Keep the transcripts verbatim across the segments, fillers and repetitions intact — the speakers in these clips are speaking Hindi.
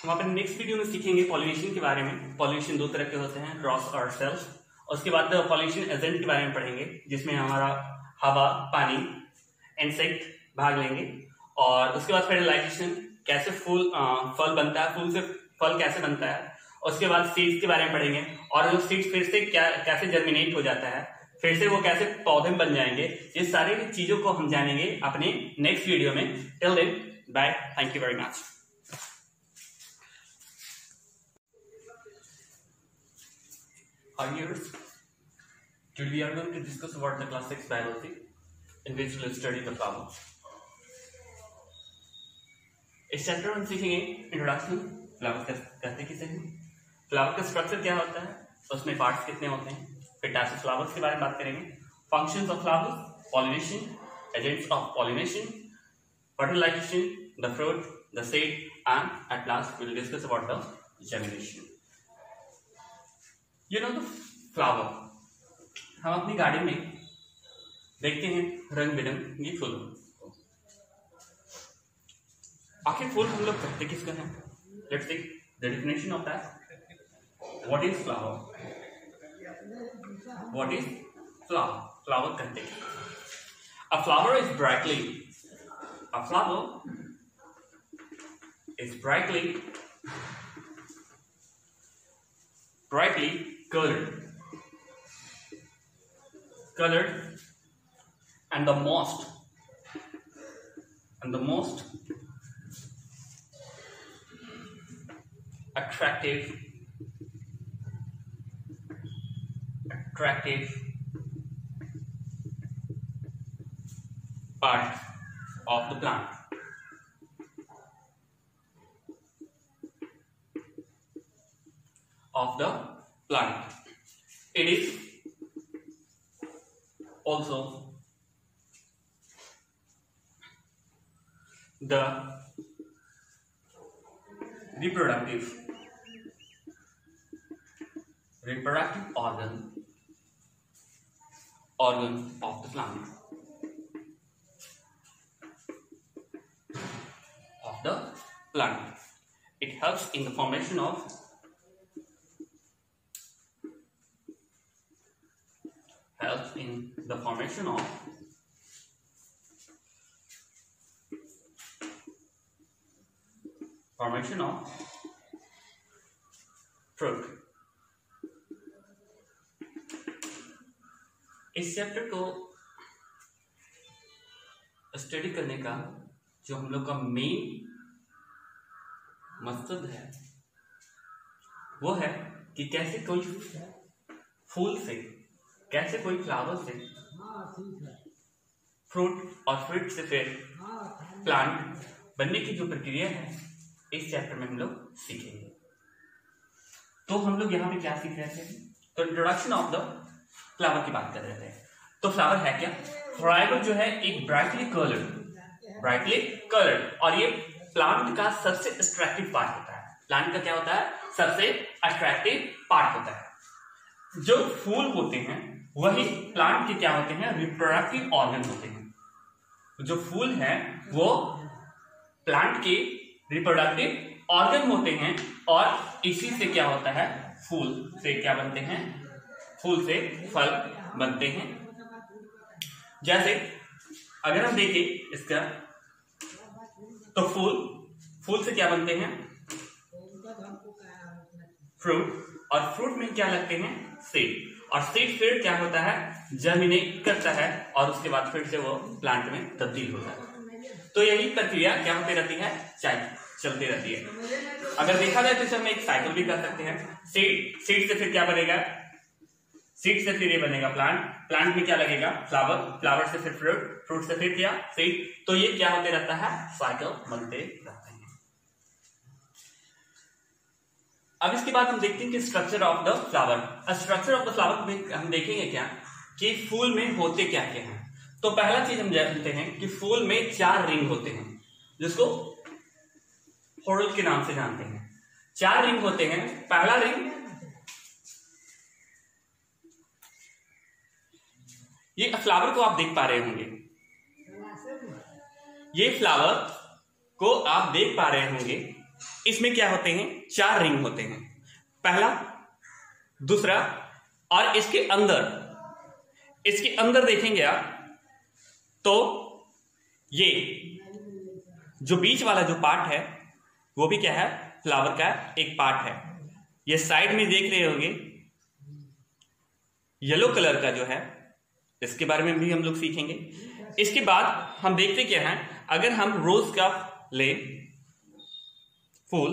हम अपने नेक्स्ट वीडियो में सीखेंगे पॉलिनेशन के बारे में। पॉलिनेशन दो तरह के होते हैं, क्रॉस और सेल्फ। उसके बाद पॉलिनेशन एजेंट के बारे में पढ़ेंगे, जिसमें हमारा हवा, पानी, इंसेक्ट भाग लेंगे। और उसके बाद फर्टिलाइजेशन, कैसे फूल फल बनता है, फूल से फल कैसे बनता है। उसके बाद सीड्स के बारे में पढ़ेंगे, और जो सीड्स फिर से क्या कैसे जर्मिनेट हो जाता है, फिर से वो कैसे पौधे बन जाएंगे। ये सारी चीजों को हम जानेंगे अपने नेक्स्ट वीडियो में। Till then, bye, thank you very much. Hi viewers, today we are going to discuss about the class six biology, in which we'll study the flower. इस चैप्टर में हम सीखेंगे इंट्रोडक्शन, फ्लावर कहते किसे हैं, फ्लावर का स्ट्रक्चर क्या होता है, उसमें पार्ट्स कितने होते हैं, फिर टाइप्स ऑफ फ्लावर्स के बारे में बात करेंगे, functions of flowers, pollination, agents of pollination, fertilization, the fruit, the seed, and at last we will discuss about the germination. You know the flower, हम अपनी गाड़ी में देखते हैं रंग बिरंगी फूल। आखिर फूल हम लोग कहते किसको हैं? Let's take the definition of that. What is flower? What is flower? Flower कहते हैं, a flower is brightly a flower is brightly brightly colored colored and the most and the most attractive attractive part of the plant of the plant. It is also the reproductive reproductive organ organ of the plant of the plant. It helps in the formation of helps in the formation of formation of fruit. इस चैप्टर को स्टडी करने का जो हम लोग का मेन मकसद है वो है कि कैसे कोई फूल से, कैसे कोई फ्लावर से फ्रूट और फ्रूट से फिर प्लांट बनने की जो प्रक्रिया है, इस चैप्टर में हम लोग सीखेंगे। तो हम लोग यहाँ पे क्या सीख रहे थे? तो इंट्रोडक्शन ऑफ द फ्लावर की बात कर रहे थे। तो फ्लावर है क्या? फ्लावर जो है एक ब्राइटली कलर्ड ब्राइटली कलर्ड और ये प्लांट का सबसे अट्रैक्टिव पार्ट होता है। प्लांट का क्या होता है? सबसे अट्रैक्टिव पार्ट होता है। जो फूल होते हैं वही प्लांट के क्या होते हैं? रिप्रोडक्टिव ऑर्गन होते हैं। जो फूल है वो प्लांट के रिप्रोडक्टिव ऑर्गन होते हैं और इसी से क्या होता है? फूल से क्या बनते हैं? फूल से फल बनते हैं। जैसे अगर हम देखें इसका, तो फूल फूल से क्या बनते हैं? फ्रूट, और फ्रूट में क्या लगते हैं? सीड, और सीड फिर क्या होता है? जर्मिनेट करता है और उसके बाद फिर से वो प्लांट में तब्दील होता है। तो यही प्रक्रिया क्या होती रहती है? चलती रहती है। अगर देखा जाए तो इसे हम एक साइकिल भी कर सकते हैं। सीड सीड से फिर क्या बनेगा? सीड से फिर ये बनेगा प्लांट, प्लांट में क्या लगेगा? फ्लावर, फ्लावर से फिर फ्रूट, फ्रूट से फिर क्या? सीड। तो ये क्या होते रहता है? साइकिल बनते रहते हैं। अब इसके बाद हम देखते हैं कि structure of the flower. Structure of the flower में हम देखेंगे क्या कि फूल में होते क्या क्या हैं। तो पहला चीज हम जानते हैं कि फूल में चार रिंग होते हैं, जिसको होरल के नाम से जानते हैं। चार रिंग होते हैं। पहला रिंग, ये फ्लावर को आप देख पा रहे होंगे, ये फ्लावर को आप देख पा रहे होंगे इसमें क्या होते हैं, चार रिंग होते हैं, पहला, दूसरा, और इसके अंदर इसके अंदर देखेंगे आप तो ये जो बीच वाला जो पार्ट है वो भी क्या है, फ्लावर का एक पार्ट है। ये साइड में देख रहे होंगे येलो कलर का जो है, इसके बारे में भी हम लोग सीखेंगे। इसके बाद हम देखते क्या है, अगर हम रोज का ले फूल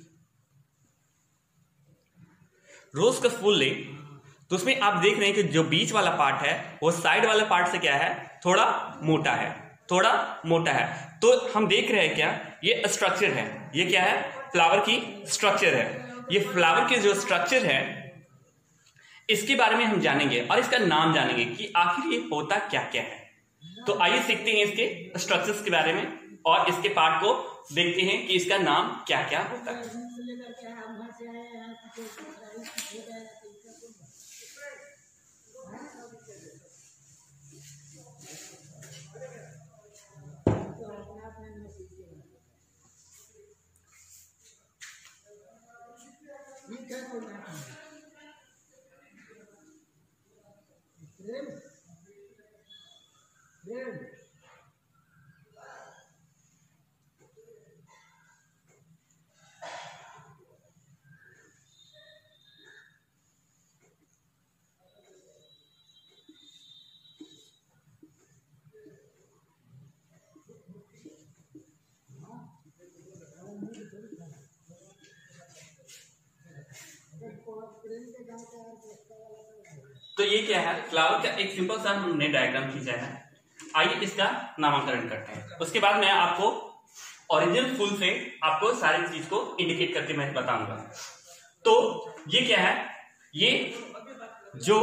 रोज का फूल ले तो उसमें आप देख रहे हैं कि जो बीच वाला पार्ट है वो साइड वाला पार्ट से क्या है, थोड़ा मोटा है, थोड़ा मोटा है। तो हम देख रहे हैं क्या, ये स्ट्रक्चर है, ये क्या है, फ्लावर की स्ट्रक्चर है। ये फ्लावर के जो स्ट्रक्चर है इसके बारे में हम जानेंगे और इसका नाम जानेंगे कि आखिर ये होता क्या क्या है। तो आइए सीखते हैं इसके स्ट्रक्चर्स के बारे में और इसके पार्ट को देखते हैं कि इसका नाम क्या क्या होता है। तो ये क्या है, फ्लावर का एक सिंपल सा हमने डायग्राम खींचा है। आइए इसका नामकरण करते हैं, उसके बाद मैं आपको ओरिजिनल फूल से आपको सारी चीज को इंडिकेट करके मैं बताऊंगा। तो ये क्या है, ये जो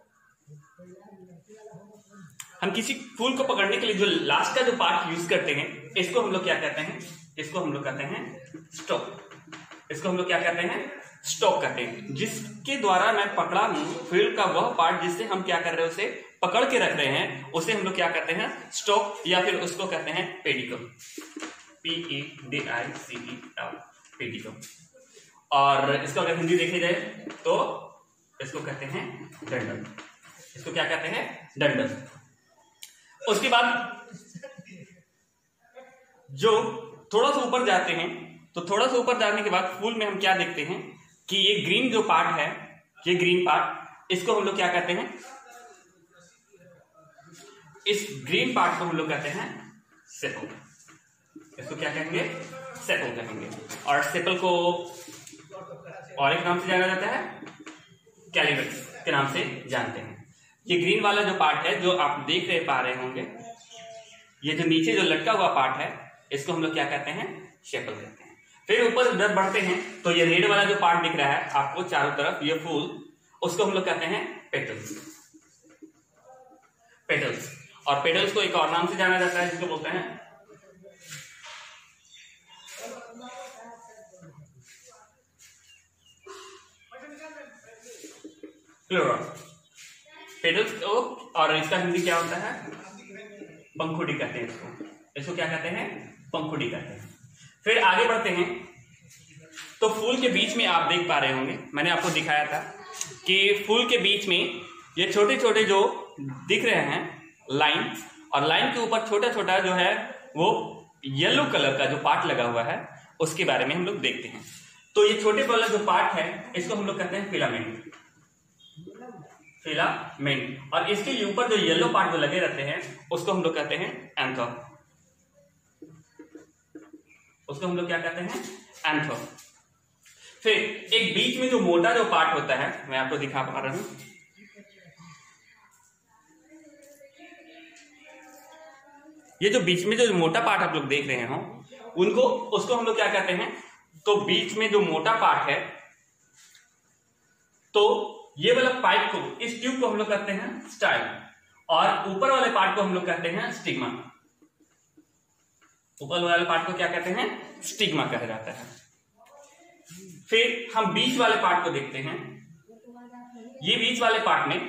हम किसी फूल को पकड़ने के लिए जो लास्ट का जो पार्ट यूज करते हैं इसको हम लोग क्या कहते हैं, इसको हम लोग कहते हैं स्टॉक। इसको हम लोग क्या कहते हैं, स्टॉक कहते हैं। जिसके द्वारा मैं पकड़ा हूं फूल का वह पार्ट जिससे हम क्या कर रहे हैं, उसे पकड़ के रख रहे हैं, उसे हम लोग क्या कहते हैं, स्टॉक, या फिर उसको कहते हैं pedicel, P E D I C E L, pedicel. और इसको अगर हिंदी देखे जाए तो इसको कहते हैं डंडल। इसको क्या कहते हैं, डंडल। उसके बाद जो थोड़ा सा ऊपर जाते हैं तो थोड़ा सा ऊपर जाने के बाद फूल में हम क्या देखते हैं कि ये ग्रीन जो पार्ट है, ये ग्रीन पार्ट, इसको हम लोग क्या कहते हैं, इस ग्रीन पार्ट को हम लोग कहते हैं सेपल। इसको क्या कहेंगे, सेपल कहेंगे। और सेपल को और एक नाम से जाना जाता है, कैलिबेक्स के नाम से जानते हैं। ये ग्रीन वाला जो पार्ट है जो आप देख रहे पा रहे होंगे, ये जो नीचे जो लटका हुआ पार्ट है इसको हम लोग क्या कहते हैं, सेपल कहते हैं। फिर ऊपर इधर बढ़ते हैं तो ये रेड वाला जो पार्ट दिख रहा है आपको चारों तरफ, ये फूल, उसको हम लोग कहते हैं पेटल्स। पेटल्स और पेटल्स को एक और नाम से जाना जाता है जिसको बोलते हैं फ्लोरा। पेटल्स को, और इसका हिंदी क्या होता है, पंखुड़ी कहते हैं इसको। इसको क्या कहते हैं, पंखुड़ी कहते हैं। फिर आगे बढ़ते हैं तो फूल के बीच में आप देख पा रहे होंगे, मैंने आपको दिखाया था कि फूल के बीच में ये छोटे छोटे जो दिख रहे हैं लाइन, और लाइन के ऊपर छोटा छोटा जो है वो येलो कलर का जो पार्ट लगा हुआ है उसके बारे में हम लोग देखते हैं। तो ये छोटे वाला जो पार्ट है इसको हम लोग कहते हैं फिलामेंट, फिलामेंट। और इसके ऊपर जो येलो पार्ट जो लगे रहते हैं उसको हम लोग कहते हैं एंथर। उसको हम लोग क्या कहते हैं, एंथर। फिर एक बीच में जो मोटा जो पार्ट होता है, मैं आपको दिखा पा रहा हूं, ये जो बीच में जो मोटा पार्ट आप लोग देख रहे हो उनको, उसको हम लोग क्या कहते हैं, तो बीच में जो मोटा पार्ट है, तो ये वाला पाइप को, इस ट्यूब को हम लोग कहते हैं स्टाइल, और ऊपर वाले पार्ट को हम लोग कहते हैं स्टिग्मा। ऊपर वाले पार्ट को क्या कहते हैं, स्टिग्मा कहा जाता है। फिर हम बीच वाले पार्ट को देखते हैं। ये बीच वाले पार्ट में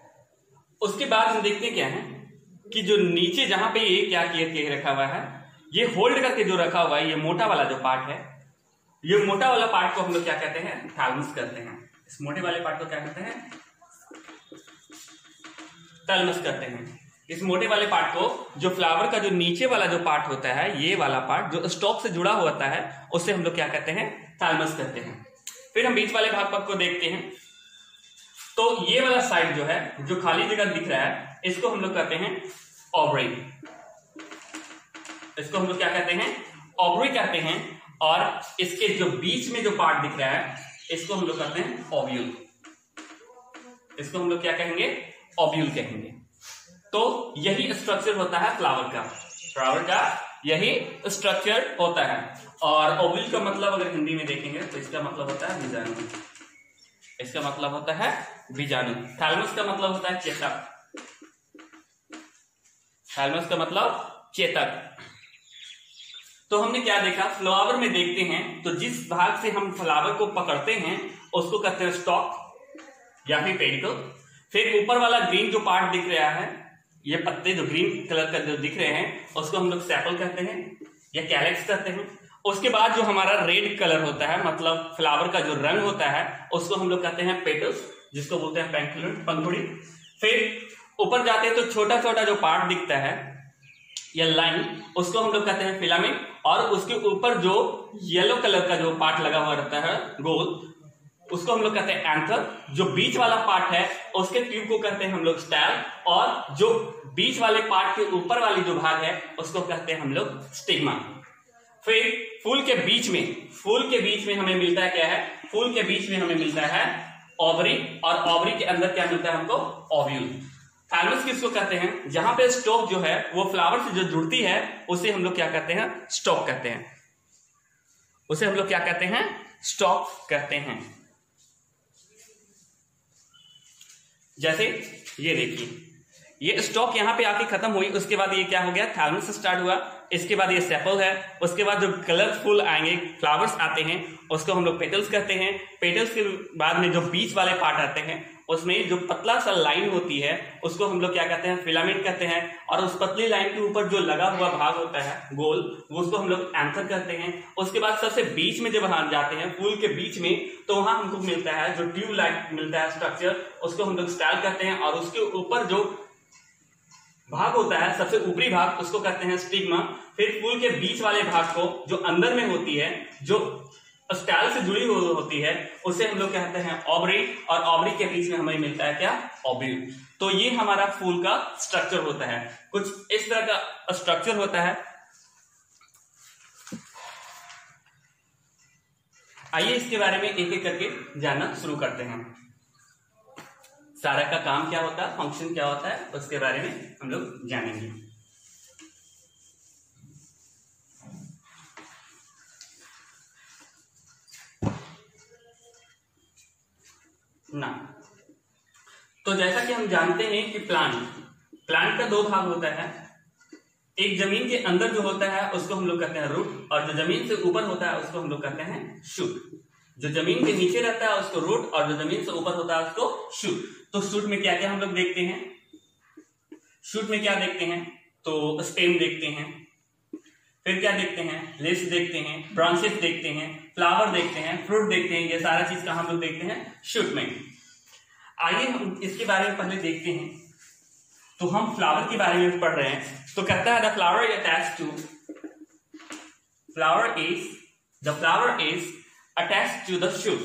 उसके बाद हम देखते क्या है कि जो नीचे जहां पे ये क्या किया रखा हुआ है, ये होल्ड करके जो रखा हुआ है, ये मोटा वाला जो पार्ट है, ये मोटा वाला पार्ट को हम लोग क्या कहते हैं, थैलमस कहते हैं। इस मोटे वाले पार्ट को क्या कहते हैं, थैलमस कहते हैं। इस मोटे वाले पार्ट को, जो फ्लावर का जो नीचे वाला जो पार्ट होता है, ये वाला पार्ट जो स्टॉक से जुड़ा हुआ होता है, उससे हम लोग क्या कहते हैं, थैलमस कहते हैं। फिर हम बीच वाले भाग को देखते हैं। तो ये वाला साइड जो है, जो खाली जगह दिख रहा है, इसको हम लोग कहते हैं ओवरी। इसको हम लोग क्या कहते हैं, ओवरी कहते हैं। और इसके जो बीच में जो पार्ट दिख रहा है, इसको हम लोग कहते हैं ओव्यूल। इसको हम लोग क्या कहेंगे, ओव्यूल कहेंगे। तो यही स्ट्रक्चर होता है फ्लावर का। फ्लावर का यही स्ट्रक्चर होता है। और ओव्यूल का मतलब अगर हिंदी में देखेंगे तो इसका मतलब होता है बीजाणु। इसका मतलब होता है बीजाणु। थैलमस का मतलब होता है चेतक। थैलमस का मतलब चेतक। तो हमने क्या देखा, फ्लावर में देखते हैं तो जिस भाग से हम फ्लावर को पकड़ते हैं उसको कहते हैं स्टॉक या फिर पेडिकल। फिर ऊपर वाला ग्रीन जो पार्ट दिख रहा है, ये पत्ते जो ग्रीन कलर का जो दिख रहे हैं, उसको हम लोग सेपल कहते हैं या कैलेक्स कहते हैं। उसके बाद जो हमारा रेड कलर होता है, मतलब फ्लावर का जो रंग होता है, उसको हम लोग कहते हैं पेटल्स, जिसको बोलते हैं पंखुड़ी। फिर ऊपर जाते हैं तो छोटा छोटा जो पार्ट दिखता है या लाइन, उसको हम लोग कहते हैं फिलामेंट। और उसके ऊपर जो येलो कलर का जो पार्ट लगा हुआ रहता है गोल, उसको हम लोग कहते हैं एंथर। जो बीच वाला पार्ट है उसके ट्यूब को कहते हैं हम लोग स्टैल। और जो बीच वाले पार्ट के ऊपर वाली जो भाग है उसको कहते हैं हम लोग स्टिग्मा। फिर फूल के बीच में, फूल के बीच में हमें मिलता है क्या है, फूल के बीच में हमें मिलता है ओवरी। और ओवरी के अंदर क्या मिलता है हमको, ओव्यूल। थैलमस किसको कहते हैं, जहां पे स्टॉक जो है वो फ्लावर से जो जुड़ती है उसे हम लोग क्या कहते हैं, स्टॉक कहते हैं। उसे हम लोग क्या कहते हैं, स्टॉक कहते हैं। जैसे ये देखिए, ये स्टॉक यहां पे आके खत्म हुई, उसके बाद ये क्या हो गया, थैलमस स्टार्ट हुआ। इसके बाद ये सेपल है। उसके बाद जो कलरफुल आएंगे फ्लावर्स आते हैं उसको हम लोग पेटल्स कहते हैं। पेटल्स के बाद में जो बीच वाले पार्ट आते हैं उसमें जो पतला सा लाइन होती है उसको हम लोग क्या कहते हैं, फिलामेंट कहते हैं। और उस पतली लाइन के ऊपर जो लगा हुआ भाग होता है गोल, उसको हम लोग एंथर कहते हैं। उसके बाद सबसे बीच में जब हम जाते हैं फूल के बीच में, तो वहां हमको मिलता है जो ट्यूब लाइक मिलता है स्ट्रक्चर, उसको हम लोग स्टाइल कहते हैं। और उसके ऊपर जो भाग होता है सबसे ऊपरी भाग, उसको कहते हैं स्टिग्मा। फिर फूल के बीच वाले भाग को जो अंदर में होती है, जो स्टाइल से जुड़ी हुई होती है, उसे हम लोग कहते हैं ओवरी। और ओवरी के बीच में हमें मिलता है क्या, ओव्यूल। तो ये हमारा फूल का स्ट्रक्चर होता है। कुछ इस तरह का स्ट्रक्चर होता है। आइए इसके बारे में एक एक करके जानना शुरू करते हैं। सारा का काम क्या होता है, फंक्शन क्या होता है, उसके बारे में हम लोग जानेंगे। ना तो जैसा कि हम जानते हैं कि प्लांट प्लांट का दो भाग होता है। एक जमीन के अंदर जो होता है उसको हम लोग कहते हैं रूट, और जो जमीन से ऊपर होता है उसको हम लोग कहते हैं शूट। जो जमीन के नीचे रहता है उसको रूट, और जो जमीन से ऊपर होता है उसको शूट। तो शूट में क्या क्या हम लोग देखते हैं, शूट में क्या देखते हैं, तो स्टेम देखते हैं। फिर क्या देखते हैं, लीव्स देखते हैं, ब्रांचेस देखते हैं, फ्लावर देखते हैं, फ्रूट देखते हैं। ये सारा चीज कहां हम लोग देखते हैं, शूट में। आइए हम इसके बारे में पहले देखते हैं। तो हम फ्लावर के बारे में पढ़ रहे हैं, तो कहता है the flower attach to flower is the flower is attach to the shoot,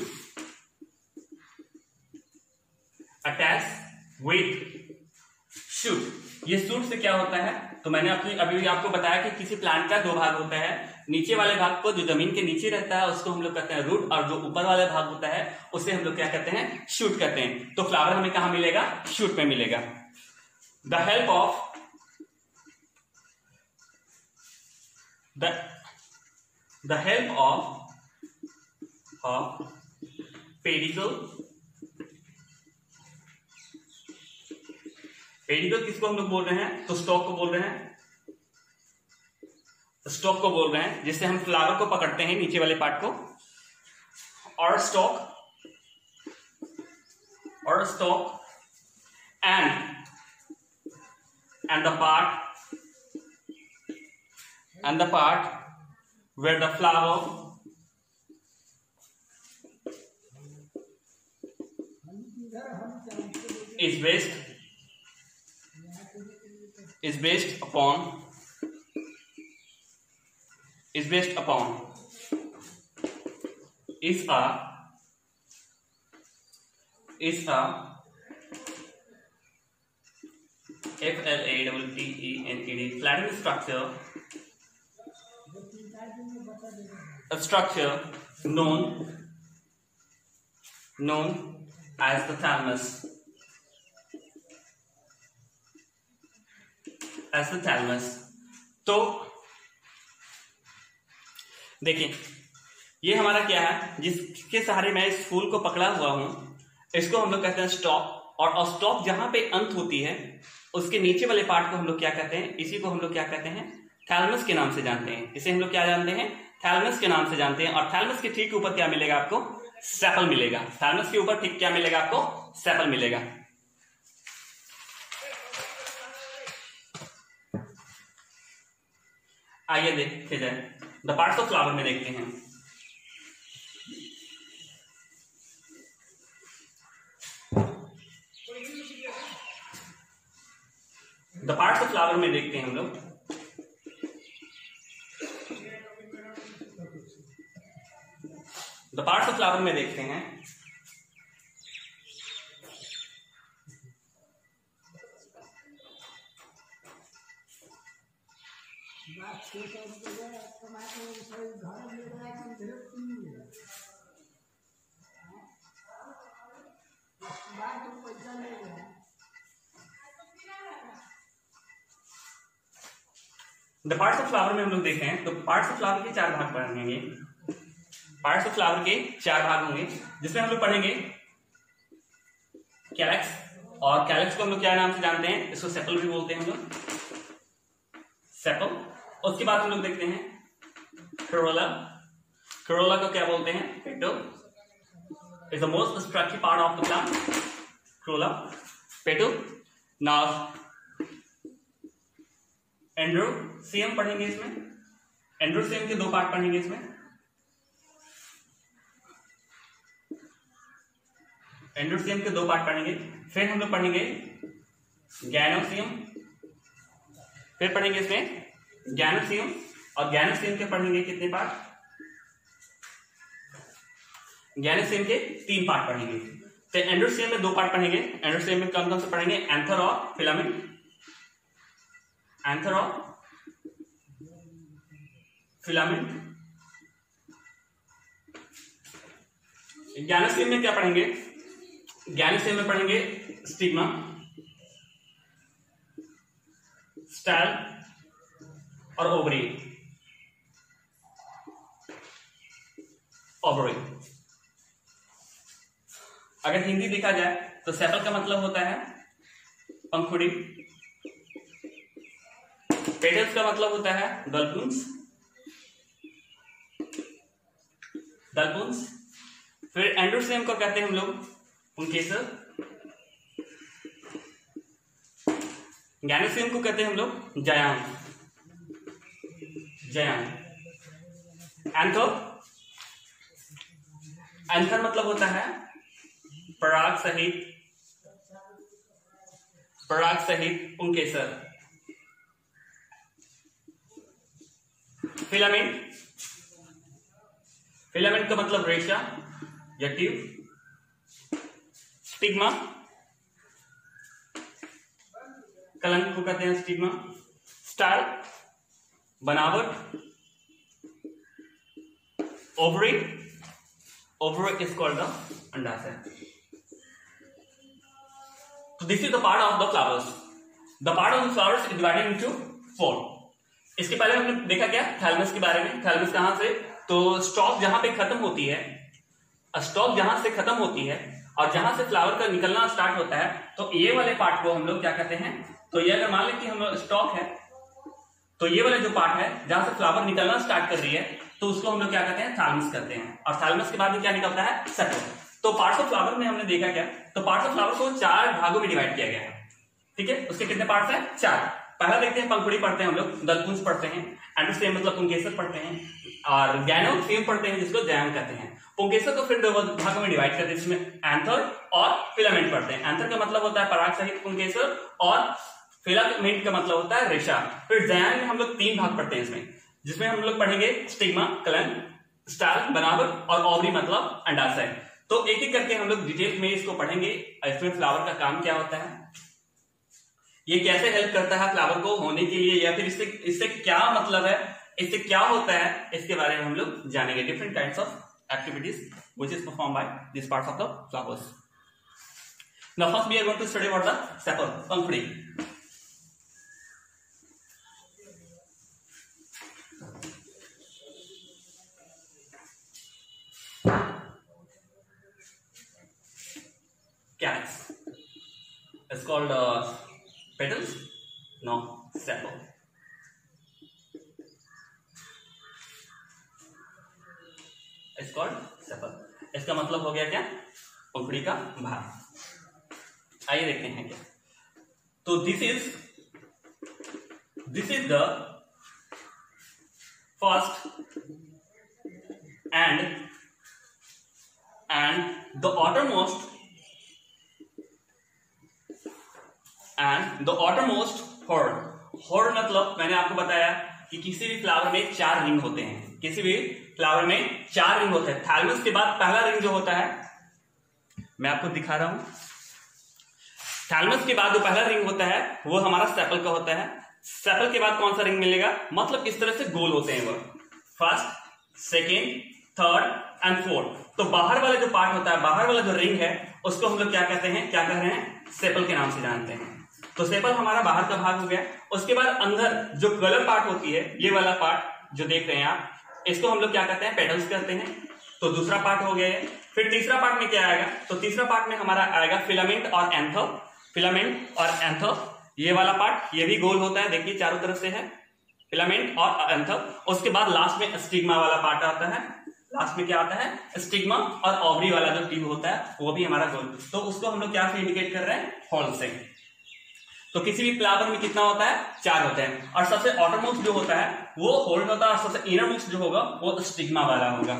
attach with shoot. ये शूट से क्या होता है, तो मैंने अपनी अभी आपको बताया कि किसी प्लांट का दो भाग होता है। नीचे वाले भाग को, जो जमीन के नीचे रहता है, उसको हम लोग कहते हैं रूट, और जो ऊपर वाला भाग होता है उसे हम लोग क्या कहते हैं, शूट कहते हैं। तो फ्लावर हमें कहां मिलेगा, शूट में मिलेगा। The help of the the help of of pedicel pedicel किसको हम लोग बोल रहे हैं, तो स्टॉक को बोल रहे हैं, स्टॉक को बोल रहे हैं, जिससे हम फ्लावर को पकड़ते हैं, नीचे वाले पार्ट को। और स्टॉक और stalk and and the part and the part where the flower is based is based upon is based upon is a is a F L A T T E N E D flattened structure, a structure known known as the thalamus, as the thalamus. तो देखिए ये हमारा क्या है, जिसके सहारे मैं इस फूल को पकड़ा हुआ हूं, इसको हम लोग कहते हैं स्टॉक। और स्टॉक जहां पे अंत होती है उसके नीचे वाले पार्ट को हम लोग क्या कहते हैं, इसी को हम लोग क्या कहते हैं, थैलमस के नाम से जानते हैं। इसे हम लोग क्या जानते हैं, थैलमस के नाम से जानते हैं। और थैलमस के ठीक ऊपर क्या मिलेगा आपको, सेपल मिलेगा। थैलमस के ऊपर ठीक क्या मिलेगा आपको, सेपल मिलेगा। आइए देखते जाए, द पार्ट्स ऑफ फ्लावर में देखते हैं। द पार्ट्स ऑफ फ्लावर में देखते हैं हम लोग। द पार्ट्स ऑफ फ्लावर में देखते हैं द पार्ट्स ऑफ फ्लावर में हम लोग देखते हैं तो पार्ट्स ऑफ फ्लावर के चार भाग पढ़ेंगे। पार्ट्स ऑफ फ्लावर के चार भाग होंगे, जिसमें हम लोग पढ़ेंगे कैलेक्स। और कैलेक्स को हम लोग क्या नाम से जानते हैं, इसको सेपल भी बोलते हैं हम लोग, सेपल। उसके बाद हम लोग देखते हैं करोला। करोला को क्या बोलते हैं, petal. Is the most structural part of the plant, corolla, petal. Now androecium पढ़ेंगे इसमें। एंड्रोसियम के दो पार्ट पढ़ेंगे इसमें। एंड्रोसियम के दो पार्ट पढ़ेंगे। फिर हम लोग पढ़ेंगे गैनोसियम। फिर पढ़ेंगे इसमें गैनोसियम। और गैनोसियम के पढ़ेंगे कितने पार्ट, गैनोसियम के तीन पार्ट पढ़ेंगे। तो एंड्रोसियम में दो पार्ट पढ़ेंगे। एंड्रोसियम में कौन कौन से पढ़ेंगे, एंथर और फिलामेंट। एंथर और फिलामेंट। गैनोसियम में क्या पढ़ेंगे, गैनोसियम में पढ़ेंगे स्टिग्मा, स्टाइल और ओवरी। ओवरी अगर हिंदी देखा जाए तो सेपल का मतलब होता है पंखुड़ी। पेटल्स का मतलब होता है दलपुंस, दलपुंस। फिर एंड्रोसियम को कहते हैं हम लोग पुंकेसर। गैनोसियम को कहते हैं हम लोग जयांग, जयांग। एंथर, एंथर मतलब होता है पराग सहित, पराग सहित पुंकेसर। फिलामेंट, फिलामेंट का मतलब रेशा या ट्यूब। स्टिग्मा, कलंक को कहते हैं स्टिग्मा। स्टाइल, बनावट। Ovary, ovary is called the अंडाशय। So this is the part of the flowers. The part of the flowers is divided into four. इसके पहले हमने देखा क्या, थैलमस के बारे में। थैलमस कहां से, तो स्टॉक जहां पे खत्म होती है, स्टॉक जहां से खत्म होती है और जहां से फ्लावर का निकलना स्टार्ट होता है, तो ये वाले पार्ट को हम लोग क्या कहते हैं, तो ये अगर मान लें कि हम लोग स्टॉक है, तो ये वाले जो पार्ट है जहां से फ्लावर निकलना स्टार्ट कर रही है, तो उसको हम लोग क्या कहते हैं, थैलमस कहते हैं। और थैलमस के बाद में क्या निकलता है, सेपल। तो पार्ट्स ऑफ फ्लावर में हमने देखा क्या, तो पार्ट्स ऑफ फ्लावर को चार भागों में डिवाइड किया गया है। ठीक है, उसके कितने पार्ट्स हैं, चार। पहला देखते हैं पंखुड़ी पढ़ते हैं हम लोग, दलपुंज पढ़ते हैं, एंडोस्टेम मतलब पुंकेसर पढ़ते हैं, और गैनोस्टेम पढ़ते हैं जिसको जाइलम कहते हैं। पुंकेसर को फिर दो भागों में डिवाइड करते हैं, जिसमें एंथर और फिलामेंट पढ़ते हैं। एंथर का मतलब होता है पराग सहित पुंकेसर और फिलामेंट का मतलब होता है रेशा। फिर जाइलम में हम लोग तीन भाग पढ़ते हैं इसमें, जिसमें हम लोग पढ़ेंगे स्टिग्मा, कलन, स्टाइल, बनावट और ओवरी मतलब अंडाशय। तो एक एक करके हम लोग डिटेल में इसको पढ़ेंगे। इसमें फ्लावर का काम क्या होता है, ये कैसे हेल्प करता है फ्लावर को होने के लिए, या फिर इससे इससे क्या मतलब है, इससे क्या होता है, इसके बारे में हम लोग जानेंगे। Different kinds of activities which is performed by these parts of the flowers. Now first we are going to study about the sepal, पंखुड़ी। Calyx is called uh, petals, no sepal. It's called sepal. इसका मतलब हो गया क्या, पंखुड़ी का भाग। आइए देखते हैं क्या। तो this is this is the first and and the outermost and the outermost horn। horn मतलब मैंने आपको बताया कि किसी भी फ्लावर में चार रिंग होते हैं, किसी भी फ्लावर में चार रिंग होते हैं। थैलमस के बाद पहला रिंग जो होता है, मैं आपको दिखा रहा हूं, थैलमस के बाद जो पहला रिंग होता है वो हमारा सेपल का होता है। सेपल के बाद कौन सा रिंग मिलेगा, मतलब इस तरह से गोल होते हैं वो, first, second, third and fourth. तो बाहर वाला जो पार्ट होता है, बाहर वाला जो रिंग है, उसको हम लोग क्या कहते हैं, क्या कह रहे हैं, सेपल के नाम से जानते हैं। तो सेपल हमारा बाहर का भाग हो गया। उसके बाद अंदर जो कलर पार्ट होती है, ये वाला पार्ट जो देख रहे हैं आप, इसको हम लोग क्या कहते हैं, पेटल्स कहते हैं। तो दूसरा पार्ट हो गया है। फिर तीसरा पार्ट में क्या आएगा, तो तीसरा पार्ट में हमारा आएगा फिलामेंट और एंथर। फिलामेंट और एंथर, ये वाला पार्ट, ये भी गोल होता है, देखिए चारों तरफ से है, फिलामेंट और एंथर। उसके बाद लास्ट में स्टिग्मा वाला पार्ट आता है। लास्ट में क्या आता है, स्टिग्मा, और ओवरी वाला जो ट्यूब होता है वो भी हमारा गोल। तो उसको हम लोग क्या से इंडिकेट कर रहे हैं, हॉल से। तो किसी भी फ्लावर में कितना होता है, चार होते हैं। और सबसे ऑटरमोस्ट जो होता है वो होल्ड होता है, और सबसे इनरमोस्ट जो होगा वो स्टिग्मा वाला होगा।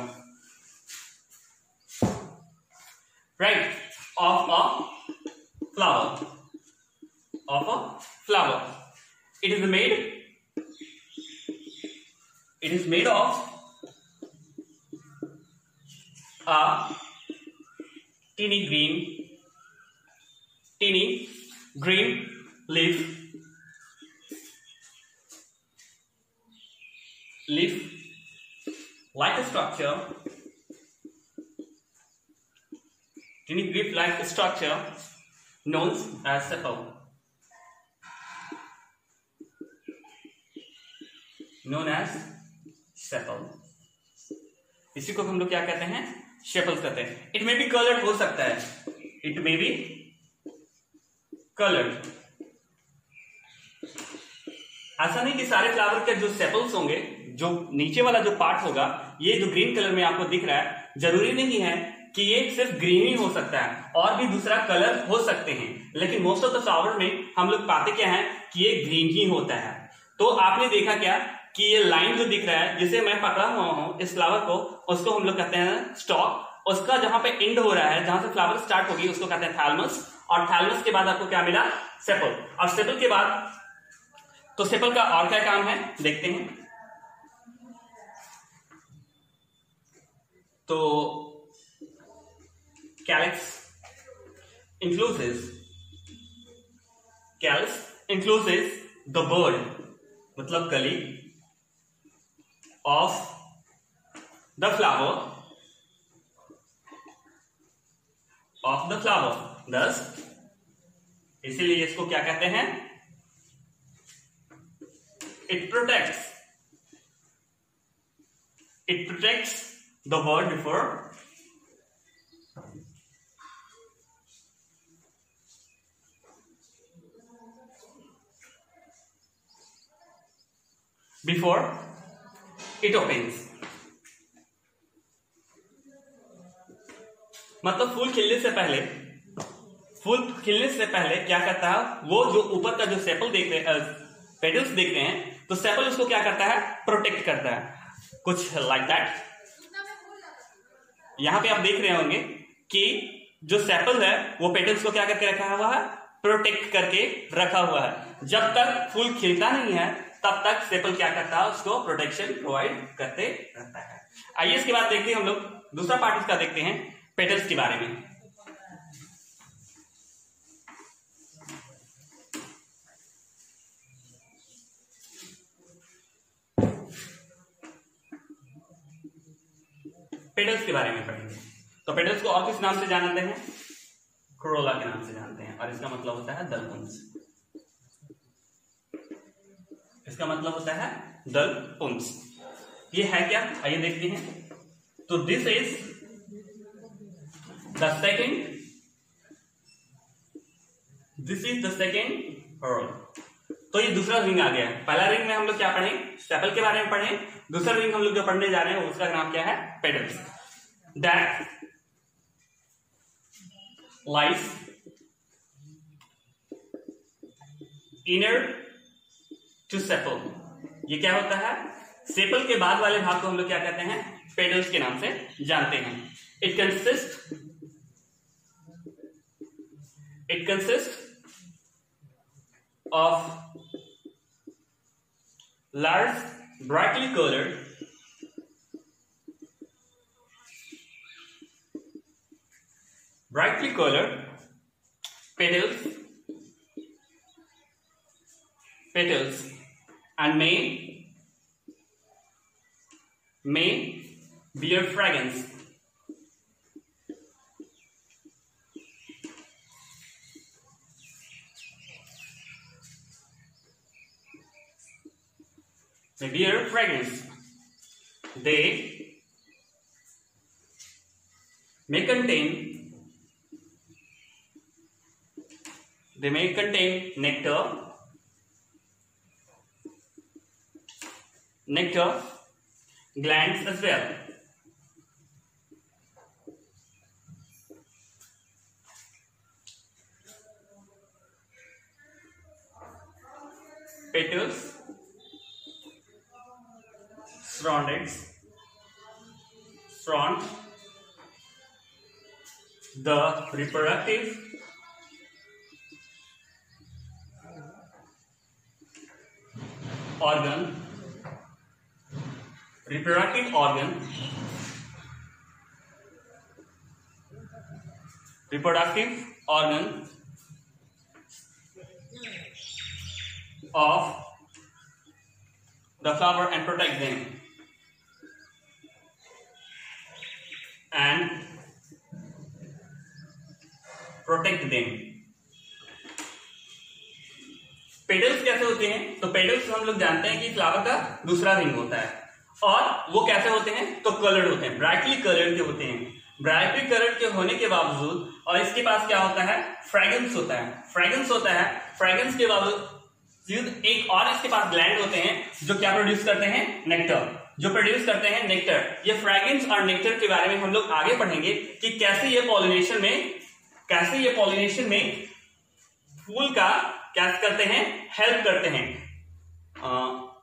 Right, of a flower, of a flower it is made it is made of a teeny green teeny green leaf leaf like a structure teeny leaf like structure known as sepal known as sepal। इसी को हम लोग क्या कहते हैं, शेपल्स कहते हैं। इट मे बी कलर्ड, हो सकता है, इट मे बी कलर्ड। ऐसा नहीं कि सारे फ्लावर के जो सेपल्स होंगे, जो नीचे वाला जो पार्ट होगा, ये जो ग्रीन कलर में आपको दिख रहा है, जरूरी नहीं है कि ये सिर्फ ग्रीन ही हो सकता है, और भी दूसरा कलर हो सकते हैं। लेकिन मोस्ट ऑफ द फ्लावर में हम लोग पाते क्या है कि ये ग्रीन ही होता है। तो आपने देखा क्या कि ये लाइन जो दिख रहा है, जिसे मैं पकड़ा हुआ हूं इस फ्लावर को, उसको हम लोग कहते हैं स्टॉक। उसका जहां पे एंड हो रहा है, जहां से फ्लावर स्टार्ट होगी, उसको कहते हैं थैलमस। और थैलमस के बाद आपको क्या मिला, सेपल। और सेपल के बाद, तो सेपल का और क्या काम है देखते हैं। तो calyx includes calyx includes the bird, मतलब कली, of the flower of the flower thus इसीलिए इसको क्या कहते हैं, it protects it protects the bird before before it opens। मतलब फूल खिलने से पहले, फूल खिलने से पहले क्या करता है, वो जो ऊपर का जो सेपल देख रहे हैं, पेटल्स देख रहे हैं तो सेपल उसको क्या करता है, प्रोटेक्ट करता है, कुछ लाइक दैट। यहां पे आप देख रहे होंगे कि जो सेपल है वो पेटल्स को क्या करके रखा हुआ है, प्रोटेक्ट करके रखा हुआ है। जब तक फूल खिलता नहीं है तब तक सेपल क्या करता है, उसको प्रोटेक्शन प्रोवाइड करते रहता है। आइए इसके बाद देखते हैं हम लोग दूसरा पार्ट इसका देखते हैं पेटल्स के बारे में। पेटल्स के बारे में पढ़ेंगे। तो पेटल्स को और किस नाम से जानते हैं, कोरोला के नाम से जानते हैं, और इसका मतलब होता है दलपुंज। इसका मतलब होता है दलपुंज। ये है क्या, आइए देखते हैं। तो this is the second this is the second pearl. तो ये दूसरा रिंग आ गया। पहला रिंग में हम लोग क्या पढ़े, सेपल के बारे में पढ़े। दूसरा रिंग हम लोग जो पढ़ने जा रहे हैं उसका नाम क्या है, petals. That lies inner to sepal. ये क्या होता है, सेपल के बाद वाले भाग को हम लोग क्या कहते हैं, पेटल्स के नाम से जानते हैं। It consist it consist of large brightly colored brightly colored petals petals and may may bear fragrance may bear fragrance. They may contain they may contain nectar nectar glands as well. Petals surrounded surround the reproductive organ reproductive organ reproductive organ of the flower and protect them and protect them. Petals कैसे होते हैं, तो पेटल्स हम लोग जानते हैं कि फ्लावर का दूसरा रिंग होता है, और वो कैसे होते हैं, तो कलर्ड होते हैं, ब्राइटली कलर्ड के होते हैं। ब्राइटली कलर्ड के होने के बावजूद और इसके पास क्या होता है, फ्रेग्रेंस होता है फ्रेग्रेंस होता है फ्रेग्रेंस के बावजूद एक और इसके पास ग्लैंड होते हैं जो क्या प्रोड्यूस करते हैं, नेक्टर जो प्रोड्यूस करते हैं नेक्टर। ये फ्रेग्रेंस और नेक्टर के बारे में हम लोग आगे पढ़ेंगे कि कैसे ये पॉलिनेशन में कैसे ये पॉलिनेशन में फूल का क्या करते हैं, हेल्प करते हैं। आ,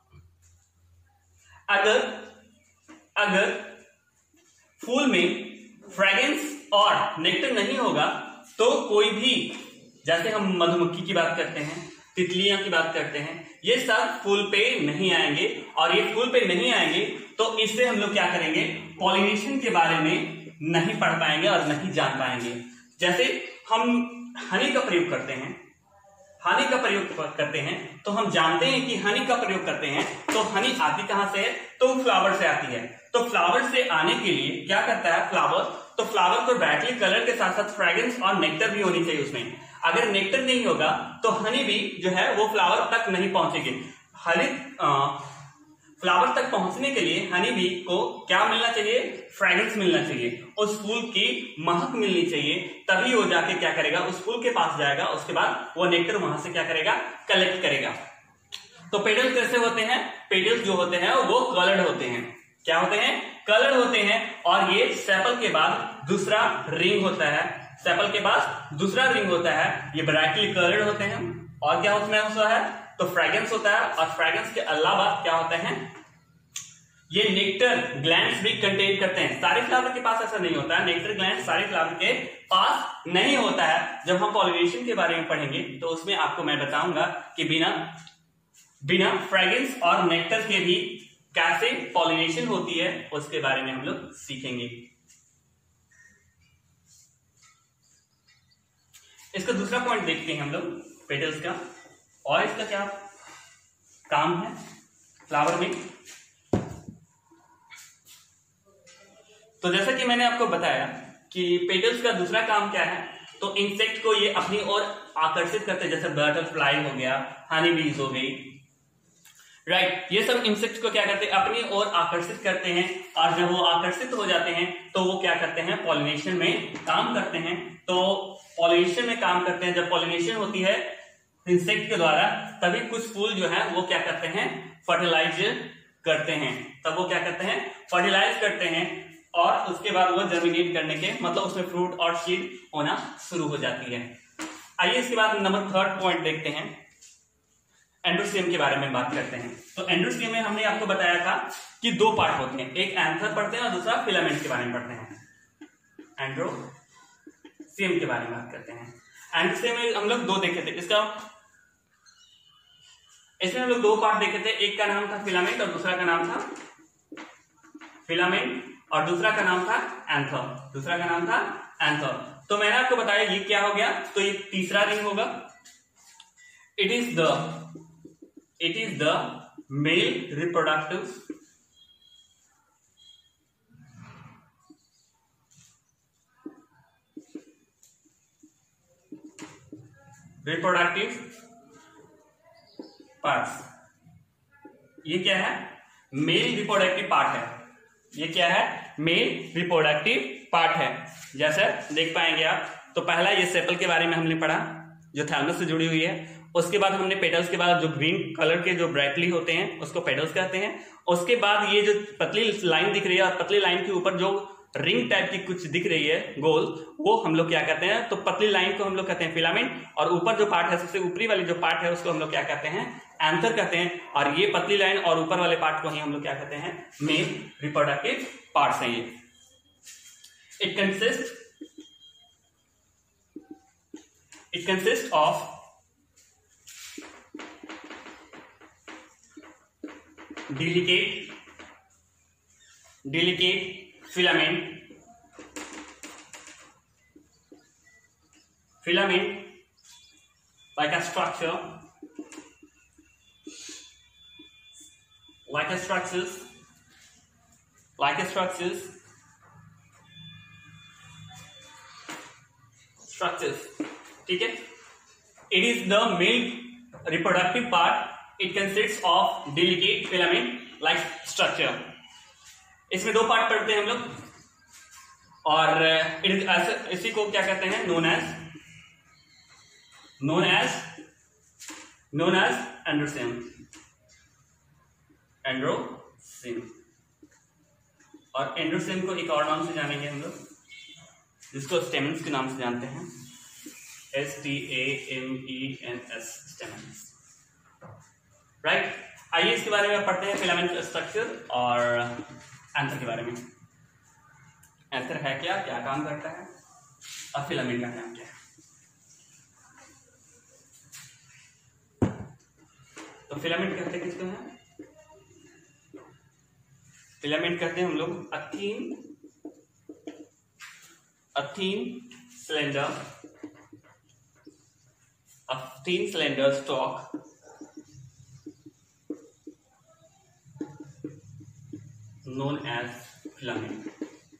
अगर अगर फूल में फ्रेग्रेंस और नेक्टर नहीं होगा तो कोई भी, जैसे हम मधुमक्खी की बात करते हैं, तितलियां की बात करते हैं, ये सब फूल पे नहीं आएंगे, और ये फूल पे नहीं आएंगे तो इससे हम लोग क्या करेंगे, पॉलिनेशन के बारे में नहीं पढ़ पाएंगे और नहीं जान पाएंगे। जैसे हम हनी का प्रयोग करते हैं हनी का प्रयोग करते हैं तो हम जानते हैं कि हनी का प्रयोग करते हैं तो हनी आती कहां से है, तो फ्लावर से आती है। तो फ्लावर से आने के लिए क्या करता है फ्लावर, तो फ्लावर को ब्राइटली कलर के साथ साथ फ्रेग्रेंस और नेक्टर भी होनी चाहिए उसमें। अगर नेक्टर नहीं होगा तो हनी भी जो है वो फ्लावर तक नहीं पहुंचेगी। हनी फ्लावर तक पहुंचने के लिए हनी बी को क्या मिलना चाहिए, फ्रेग्रेंस मिलना चाहिए, उस फूल की महक मिलनी चाहिए, तभी वो जाके क्या करेगा, उस फूल के पास जाएगा, उसके बाद वो नेक्टर वहां से क्या करेगा, कलेक्ट करेगा। तो पेटल्स कैसे होते हैं, पेटल्स जो होते हैं वो कलर्ड होते हैं। क्या होते हैं, कलर्ड होते हैं, और ये सेपल के बाद दूसरा रिंग होता है सेपल के पास दूसरा रिंग होता है ये ब्राइटली कलर्ड होते हैं। और क्या उसमें होता है, तो फ्रेग्रेंस होता है, और फ्रेग्रेंस के अलावा क्या होता है, ये नेक्टर ग्लैंड्स भी कंटेन करते हैं। सारे फ्लावर के पास ऐसा नहीं होता है, नेक्टर ग्लैंड सारे फ्लावर के पास नहीं होता है। जब हम पॉलिनेशन के बारे में पढ़ेंगे तो उसमें आपको मैं बताऊंगा कि बिना बिना फ्रेग्रेंस और नेक्टर के भी कैसे पॉलिनेशन होती है, उसके बारे में हम लोग सीखेंगे। इसका दूसरा पॉइंट देखते हैं हम लोग पेटल्स का, और इसका क्या काम है फ्लावर में। तो जैसा कि मैंने आपको बताया कि पेटल्स का दूसरा काम क्या है, तो इंसेक्ट को ये अपनी ओर आकर्षित करते हैं, जैसे बटरफ्लाई हो गया, हनी बीज हो गई, राइट right. ये सब इंसेक्ट को क्या करते हैं, अपनी ओर आकर्षित करते हैं, और जब वो आकर्षित हो जाते हैं तो वो क्या करते हैं, पॉलिनेशन में काम करते हैं। तो पॉलिनेशन में काम करते हैं, जब पॉलिनेशन होती है इंसेक्ट के द्वारा, तभी कुछ फूल जो है वो क्या करते हैं, फर्टिलाइज करते हैं। तब वो क्या करते हैं, फर्टिलाइज करते हैं, और उसके बाद वो जर्मिनेट करने के मतलब उसमें फ्रूट और सीड होना शुरू हो जाती है। आइए इसके बाद नंबर थर्ड पॉइंट देखते हैं, एंडोस्टियम के बारे में बात करते हैं। तो एंडोस्टियम में हमने आपको बताया था कि दो पार्ट होते हैं, एक एंथर पढ़ते हैं और दूसरा फिलामेंट के बारे में पढ़ते हैं। एंडोस्टियम के बारे में बात करते हैं। एंडोस्टियम में हम लोग दो देखे थे, इसका इसमें हम लोग दो पार्ट देखे थे, एक का नाम था फिलामेंट और दूसरा का नाम था फिलामेंट और दूसरा का नाम था एंथर, दूसरा का नाम था एंथर। तो मैंने आपको बताया ये क्या हो गया, तो ये तीसरा रिंग होगा। It is the it is the male reproductive reproductive parts. ये क्या है, मेल रिप्रोडक्टिव पार्ट है। ये क्या है, मेल रिप्रोडक्टिव पार्ट है। जैसे देख पाएंगे आप, तो पहला ये सेपल के बारे में हमने पढ़ा जो थैलमस से जुड़ी हुई है। उसके बाद हमने पेटल्स के बाद जो ग्रीन कलर के जो ब्राइटली होते हैं उसको पेटल्स कहते हैं। उसके बाद ये जो पतली लाइन दिख रही है और पतली लाइन के ऊपर जो रिंग टाइप की कुछ दिख रही है गोल, वो हम लोग क्या कहते हैं, तो पतली लाइन को हम लोग कहते हैं फिलामेंट, और ऊपर जो पार्ट है सबसे ऊपरी वाली जो पार्ट है उसको हम लोग क्या कहते हैं, एंथर कहते हैं। और ये पतली लाइन और ऊपर वाले पार्ट को ही हम लोग क्या कहते हैं, मेल रिप्रोडक्टिव पार्ट्स हैं ये। It consist it consist of delicate delicate filament filament like a structure like a structures like a structures structures ठीक है। It is the male reproductive part. It consists of delicate filament like structure. इसमें दो पार्ट पढ़ते हैं हम लोग, और इसी को क्या कहते हैं, known as known as known as एंडोस्टियम एंडोस्टियम और एंडोस्टियम को एक और नाम से जानेंगे हम लोग, जिसको स्टेमन्स के नाम से जानते हैं, S T A M E N S, stamens, right. आइए इसके बारे में पढ़ते हैं, फिलामेंट स्ट्रक्चर और एंथर के बारे में। एंथर है क्या, क्या काम करता है, और फिलामेंट का काम क्या है। तो फिलामेंट कहते हैं किसको है, फिलामेंट कहते हैं हम लोग a thin a thin slender a thin slender stalk known as filament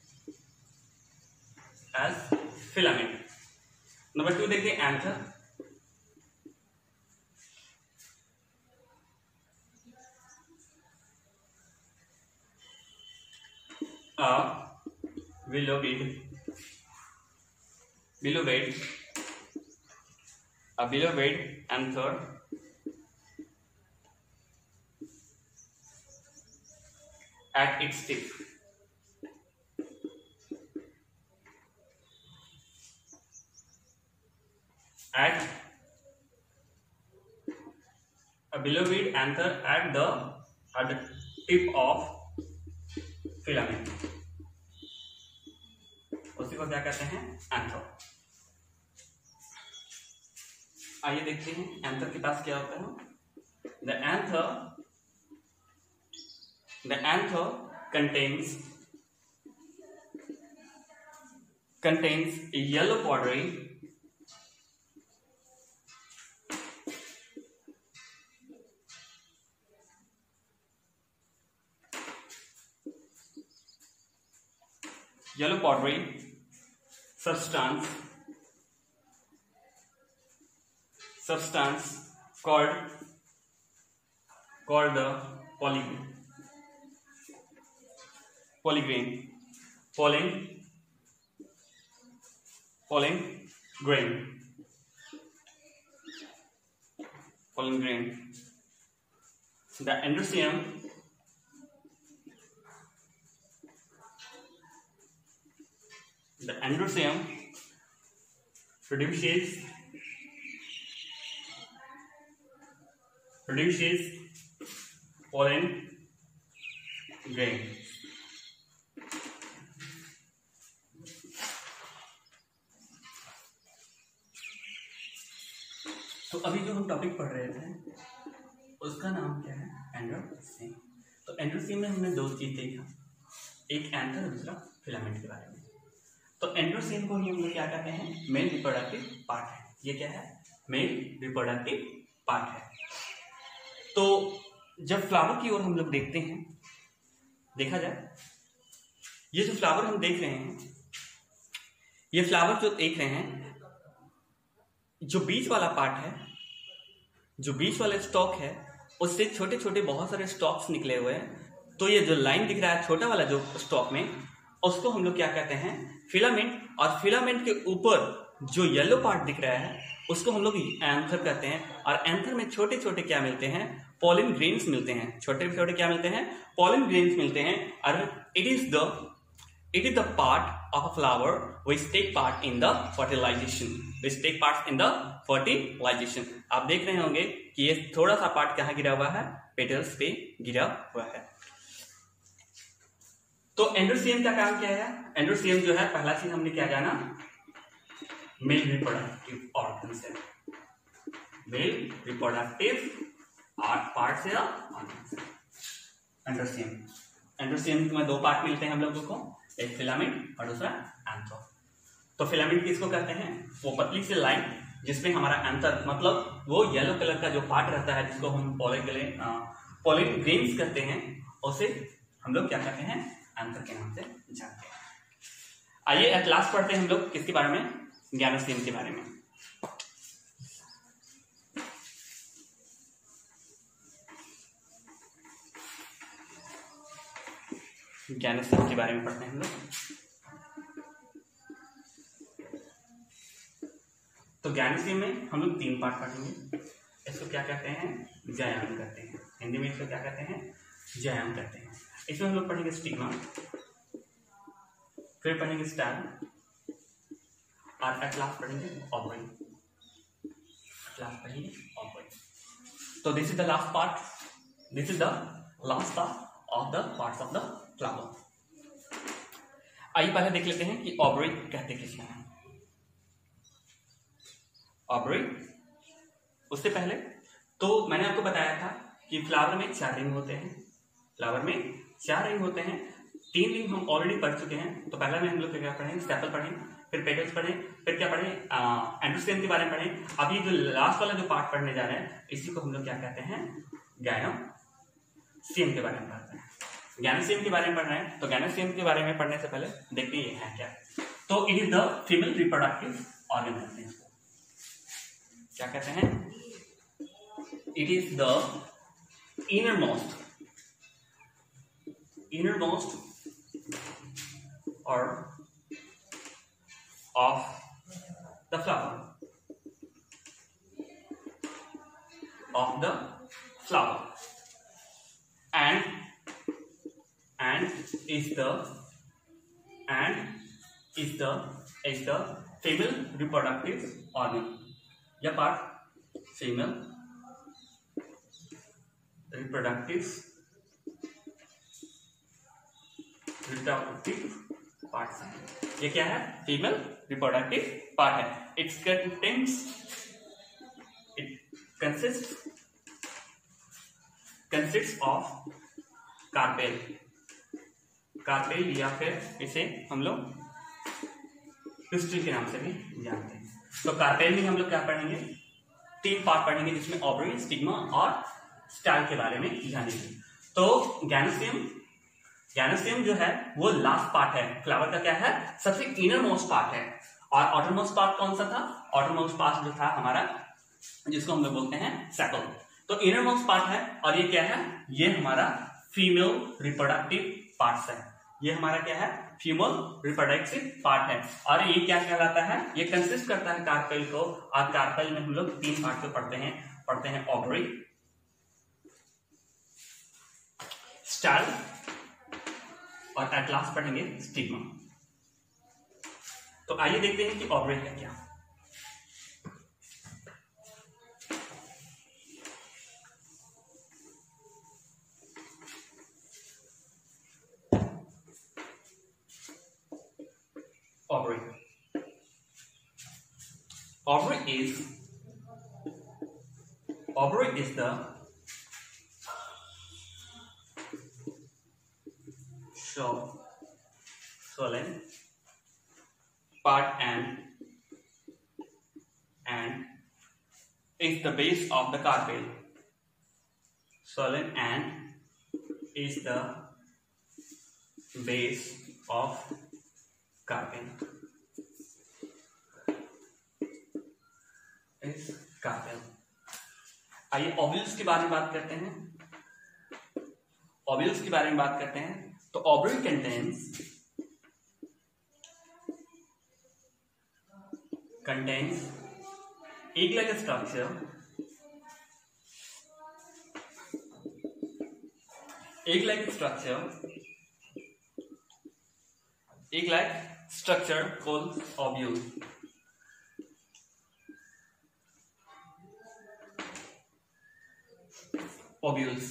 as filament। Number two देखिए anther. a bilobed bilobed a bilobed anther at its tip at bilobed anther at the at the tip of filament, उसी को क्या कहते हैं? एंथर। आइए देखते हैं एंथर के पास क्या होता है। The anther the anther contains contains a yellow powdery yellow powdery substance substance called called the polygon polygrain pollen pollen grain pollen grain the androecium the androecium produces produces pollen grain। तो अभी जो हम टॉपिक पढ़ रहे थे उसका नाम क्या है? एंड्रोसियम। तो एंड्रोसियम में हमने दो चीज देखा, एक एंथर और दूसरा फिलामेंट के बारे में। तो एंड्रोसियम को हम लोग क्या कहते हैं? मेल रिप्रोडक्टिव पार्ट है। ये क्या है? मेल रिप्रोडक्टिव पार्ट है। तो जब फ्लावर की ओर हम लोग देखते हैं, देखा जाए ये जो फ्लावर हम देख रहे हैं, ये फ्लावर जो देख रहे हैं, जो बीच वाला पार्ट है, जो बीच वाला स्टॉक है, उससे छोटे छोटे बहुत सारे स्टॉक्स निकले हुए हैं। तो ये जो लाइन दिख रहा है छोटा वाला जो स्टॉक में, उसको हम लोग क्या कहते हैं? फिलामेंट। और फिलामेंट के ऊपर जो येलो पार्ट दिख रहा है उसको हम लोग एंथर कहते हैं। और एंथर में छोटे छोटे क्या मिलते हैं? पॉलिन ग्रेन्स मिलते हैं। छोटे छोटे क्या मिलते हैं? पॉलिन ग्रेन्स मिलते हैं। और it is the It is the part of a flower which take part in the fertilization. Which take part in the fertilization. आप देख रहे होंगे कि ये थोड़ा सा पार्ट कहाँ गिरा हुआ है? पेटल्स पे गिरा हुआ है। तो एंड्रोसियम का काम क्या है? एंड्रोसियम जो है, पहला चीज हमने क्या जाना? मेल रिप्रोडक्टिव ऑर्गन से। मेल रिप्रोडक्टिव पार्ट से ऑर्गन से एंड्रोसियम। एंड्रोसियम में दो पार्ट मिलते हैं हम लोगों को, एक फिलामेंट और दूसरा एंथर। तो फिलामेंट किसको कहते हैं? वो पतली सी लाइन जिसमें हमारा एंथर, मतलब वो येलो कलर का जो पार्ट रहता है जिसको हम पॉलिन पॉलिन ग्रेन्स कहते हैं, उसे हम लोग क्या कहते हैं? एंथर के नाम से जानते हैं। आइए एट लास्ट पढ़ते हैं हम लोग किसके बारे में? गैनोसियम के बारे में। गैनोसियम के बारे में पढ़ते हैं हम लोग। तो गैनोसियम में हम लोग तीन पार्ट पढ़ेंगे। इसको क्या कहते हैं? जायाम कहते हैं। हिंदी में इसको क्या कहते हैं? जायाम कहते हैं। इसमें हम लोग पढ़ेंगे स्टिग्मा, फिर पढ़ेंगे स्टाइल, और एट लास्ट पढ़ेंगे ओवरी। एट लास्ट पढ़ेंगे ओवरी। तो this is the last part, this is the last part of the parts of the flower. आइए पहले देख लेते हैं कि ओवरी कहते किसको हैं। ओवरी, उससे पहले तो मैंने आपको बताया था कि फ्लावर में चार रिंग होते हैं। फ्लावर में चार रिंग होते हैं। तीन रिंग हम ऑलरेडी पढ़ चुके हैं। तो पहला में हम लोग क्या पढ़ेंगे? सेपल पढ़ेंगे, फिर पेटल्स पढ़ें, फिर क्या पढ़ें? एंड्रोसियम के बारे में पढ़ें। अभी जो लास्ट वाला जो पार्ट पढ़ने जा रहे हैं, इसी को हम लोग क्या कहते हैं? गैनोसियम के बारे में पढ़ते हैं। गैनोसियम के बारे में पढ़ रहे हैं। तो गैनोसियम के बारे में पढ़ने से पहले देखते हैं है क्या। तो it is the female reproductive organ कहते हैं। क्या कहते हैं? It is the innermost innermost or of the flower of the flower and and is the and is the is the female reproductive organ. यह part female reproductive reproductive parts हैं। ये क्या है? फीमेल रिप्रोडक्टिव पार्ट है। Its contents it consist consist of carpel, carpel या फिर इसे हम लोग पिस्टिल के नाम से भी जानते हैं। तो कार्पेल में हम लोग क्या पढ़ेंगे? तीन पार्ट पढ़ेंगे, जिसमें ओवरी, स्टिग्मा और स्टाइल के बारे में जानेंगे। तो गैनोसियम, गैनोसियम जो है वो लास्ट पार्ट है, फ्लावर का क्या है? सबसे इनर मोस्ट पार्ट है। और आउटर मोस्ट पार्ट कौन सा था? आउटर मोस्ट पार्ट जो था हमारा, जिसको हम लोग बोलते हैं सेपल। तो इनर मोस्ट पार्ट है, और ये क्या है? ये हमारा फीमेल रिप्रोडक्टिव पार्ट्स है। ये हमारा क्या है? फीमेल रिप्रोडक्टिव पार्ट है। और ये क्या कहलाता है? ये कंसिस्ट करता है कार्पेल को, और कार्पेल में हम लोग तीन पार्ट को पढ़ते हैं पढ़ते हैं ओवरी, स्टाइल और एट लास्ट पढ़ेंगे स्टिग्मा। तो आइए देखते हैं कि ओवरी है क्या। Ovary. Ovary is ovary is the swollen part and and is the base of the carpel. Swollen and is the base of carpel इस कार्पेल। आइए ओव्यूल्स के बारे में बात करते हैं। ओव्यूल्स के बारे में बात करते हैं तो ovary contains contains egg like structure egg like structure egg like structure called ovule. Ovules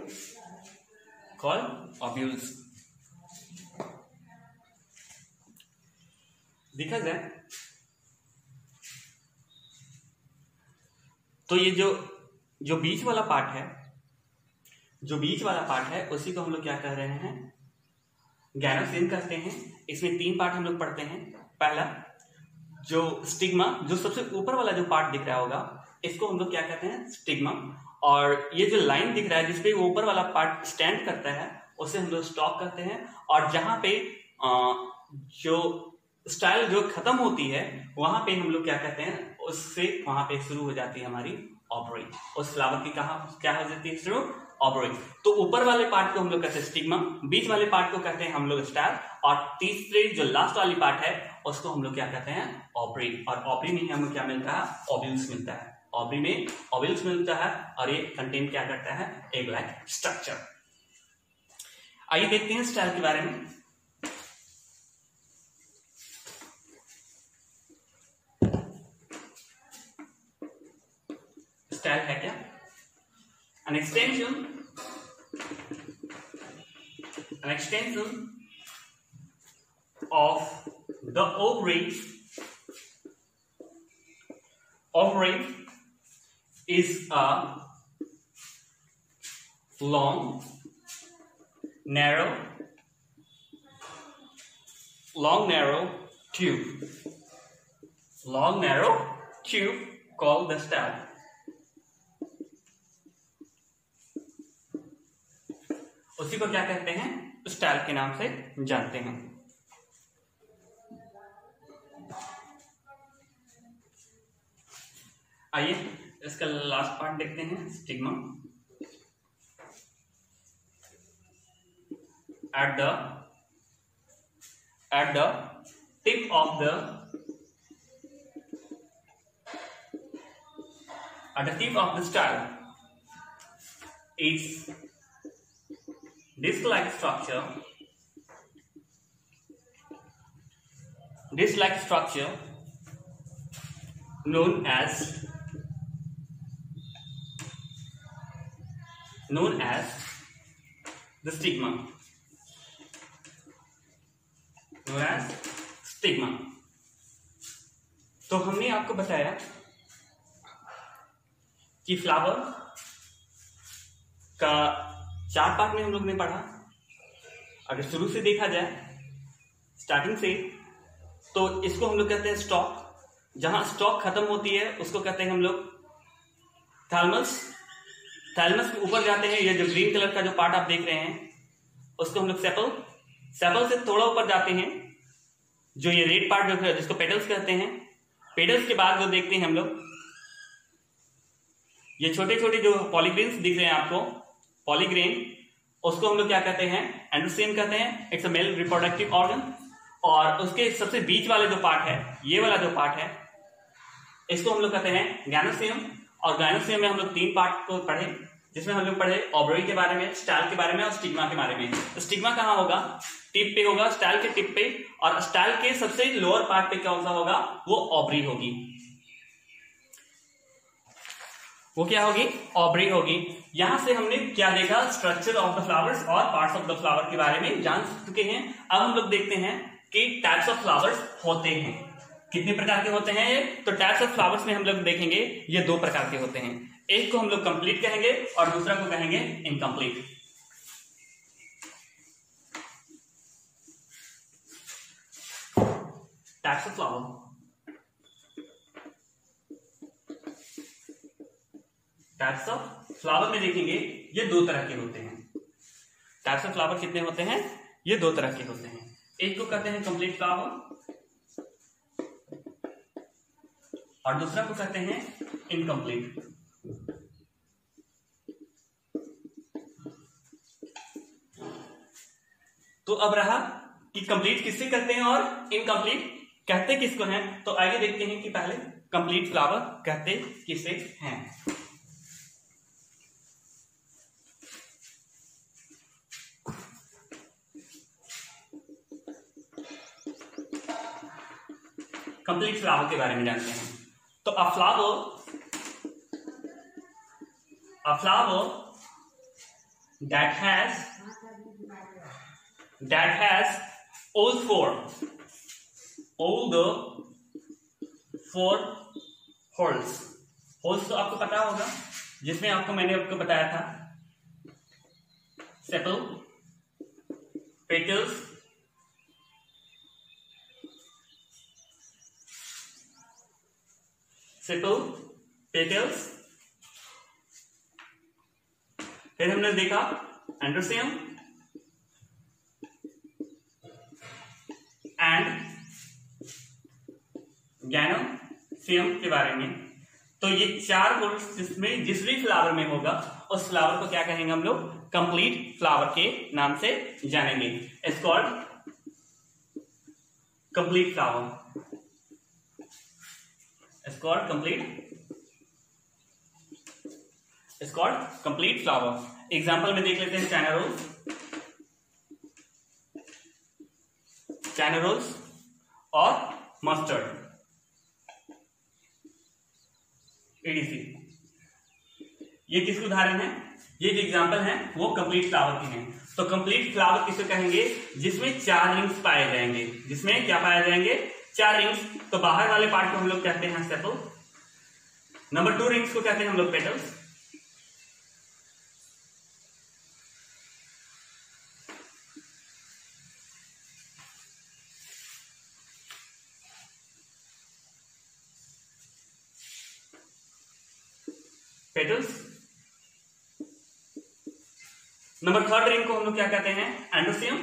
called ovules. देखा जाए तो ये जो जो बीच वाला पार्ट है जो बीच वाला पार्ट है उसी को हम लोग क्या कह रहे हैं? गैनोसियम कहते हैं। इसमें तीन पार्ट हम लोग पढ़ते हैं। पहला जो स्टिग्मा, जो सबसे ऊपर वाला जो पार्ट दिख रहा होगा, इसको हम लोग क्या कहते हैं? स्टिग्मा। और ये जो लाइन दिख रहा है जिसपे ऊपर वाला पार्ट स्टैंड करता है, उसे हम लोग स्टॉक कहते हैं। और जहां पे जो स्टाइल जो खत्म होती है वहां पे हम लोग क्या कहते हैं? उससे वहां पे शुरू हो जाती है हमारी ओवरी। उस फ्लावर की कहा क्या हो जाती है? शुरू ओवरी। तो ऊपर वाले पार्ट को हम लोग कहते हैं स्टिग्मा, बीच वाले पार्ट को कहते हैं हम लोग स्टाइल, और तीसरे जो लास्ट वाली पार्ट है उसको हम लोग क्या कहते हैं? ओवरी। और ओवरी में हमें क्या मिलता है? ओव्यूल्स मिलता है। ओवरी में ओव्यूल्स मिलता है और ये कंटेन क्या करता है? Egg like structure. आइए देखते हैं स्टाइल के बारे में। स्टाइल है क्या? An extension, an extension of the ovary. Ovary is a long, narrow, long narrow tube. Long narrow tube called the style. उसी को क्या कहते हैं? स्टाइल के नाम से जानते हैं। आइए इसका लास्ट पार्ट देखते हैं, stigma. At the at the tip of the at the tip of the style is disc-like structure, disc-like structure known as known as the stigma, known as stigma। तो हमने आपको बताया कि फ्लावर का चार पार्ट में हम लोग ने पढ़ा। अगर शुरू से देखा जाए स्टार्टिंग से, तो इसको हम लोग कहते हैं स्टॉक। जहां स्टॉक खत्म होती है उसको कहते हैं हम लोग थैलमस। थैलमस के ऊपर जाते हैं, ये जो ग्रीन कलर का जो पार्ट आप देख रहे हैं उसको हम लोग सेपल। सेपल से थोड़ा ऊपर जाते हैं, जो ये रेड पार्ट जो है जिसको पेडल्स कहते हैं। पेडल्स के बाद जो देखते हैं हम लोग ये छोटे छोटे जो पॉलीग्रेन्स दिख रहे हैं आपको, पॉलीग्रेन, उसको हम लोग क्या कहते हैं? एंडोस्टियम कहते हैं। It's a male reproductive organ. और उसके सबसे बीच वाले जो पार्ट है, ये वाला जो पार्ट है, इसको हम लोग कहते हैं गैनोस्टियम। और गैनोस्टियम में हम लोग तीन पार्ट को पढ़े, जिसमें हम लोग पढ़े ओवरी के बारे में, स्टाइल के बारे में और स्टिग्मा के बारे में। तो स्टिग्मा कहाँ होगा? टिप पे होगा, स्टाइल के टिप पे। और स्टाइल के सबसे लोअर पार्ट पे कौन सा होगा? वो ओवरी होगी। वो क्या होगी? ओवरी होगी। यहां से हमने क्या देखा? स्ट्रक्चर ऑफ द फ्लावर्स और पार्ट्स ऑफ द फ्लावर के बारे में जान चुके हैं। अब हम लोग देखते हैं कि टाइप्स ऑफ फ्लावर्स होते हैं, कितने प्रकार के होते हैं ये। तो टाइप्स ऑफ फ्लावर्स में हम लोग देखेंगे ये दो प्रकार के होते हैं। एक को हम लोग कंप्लीट कहेंगे और दूसरा को कहेंगे incomplete. Types of flower, types of flower में देखेंगे ये दो तरह के होते हैं। टाइप्स ऑफ फ्लावर कितने होते हैं? ये दो तरह के होते हैं। एक को कहते हैं कंप्लीट फ्लावर और दूसरा को कहते हैं इनकम्प्लीट। तो अब रहा कि कंप्लीट किससे करते हैं और इनकम्प्लीट कहते किसको हैं। तो आइए देखते हैं कि पहले कंप्लीट फ्लावर कहते किसे हैं। कंप्लीट फ्लावर के बारे में जानते हैं। तो a flower, a flower that has that has all four all the four holes। holes तो आपको पता होगा, जिसमें आपको मैंने आपको बताया था सेपल, पेटल्स, सेपल, पेटल्स, फिर हमने देखा एंडोस्टियम एंड गैनोस्टियम के बारे में। तो ये चार होल्स जिसमें जिस भी फ्लावर में होगा उस फ्लावर को क्या कहेंगे हम लोग? कंप्लीट फ्लावर के नाम से जानेंगे। It's called complete flower, it's called complete it's called complete flower. Example में देख लेते हैं चाइना रोज, चाइना रोज और मस्टर्ड, एडीसी। ये किसके उदाहरण है? ये जो एग्जाम्पल है वो कंप्लीट फ्लावर की हैं। तो कंप्लीट फ्लावर किसे कहेंगे? जिसमें चार रिंग्स पाए जाएंगे। जिसमें क्या पाए जाएंगे? चार रिंग्स। तो बाहर वाले पार्ट को हम लोग कहते हैं सेपल। नंबर टू रिंग्स को कहते हैं हम लोग petals. Petals. Number third ring को हम लोग क्या कहते हैं? एंडोस्टियम।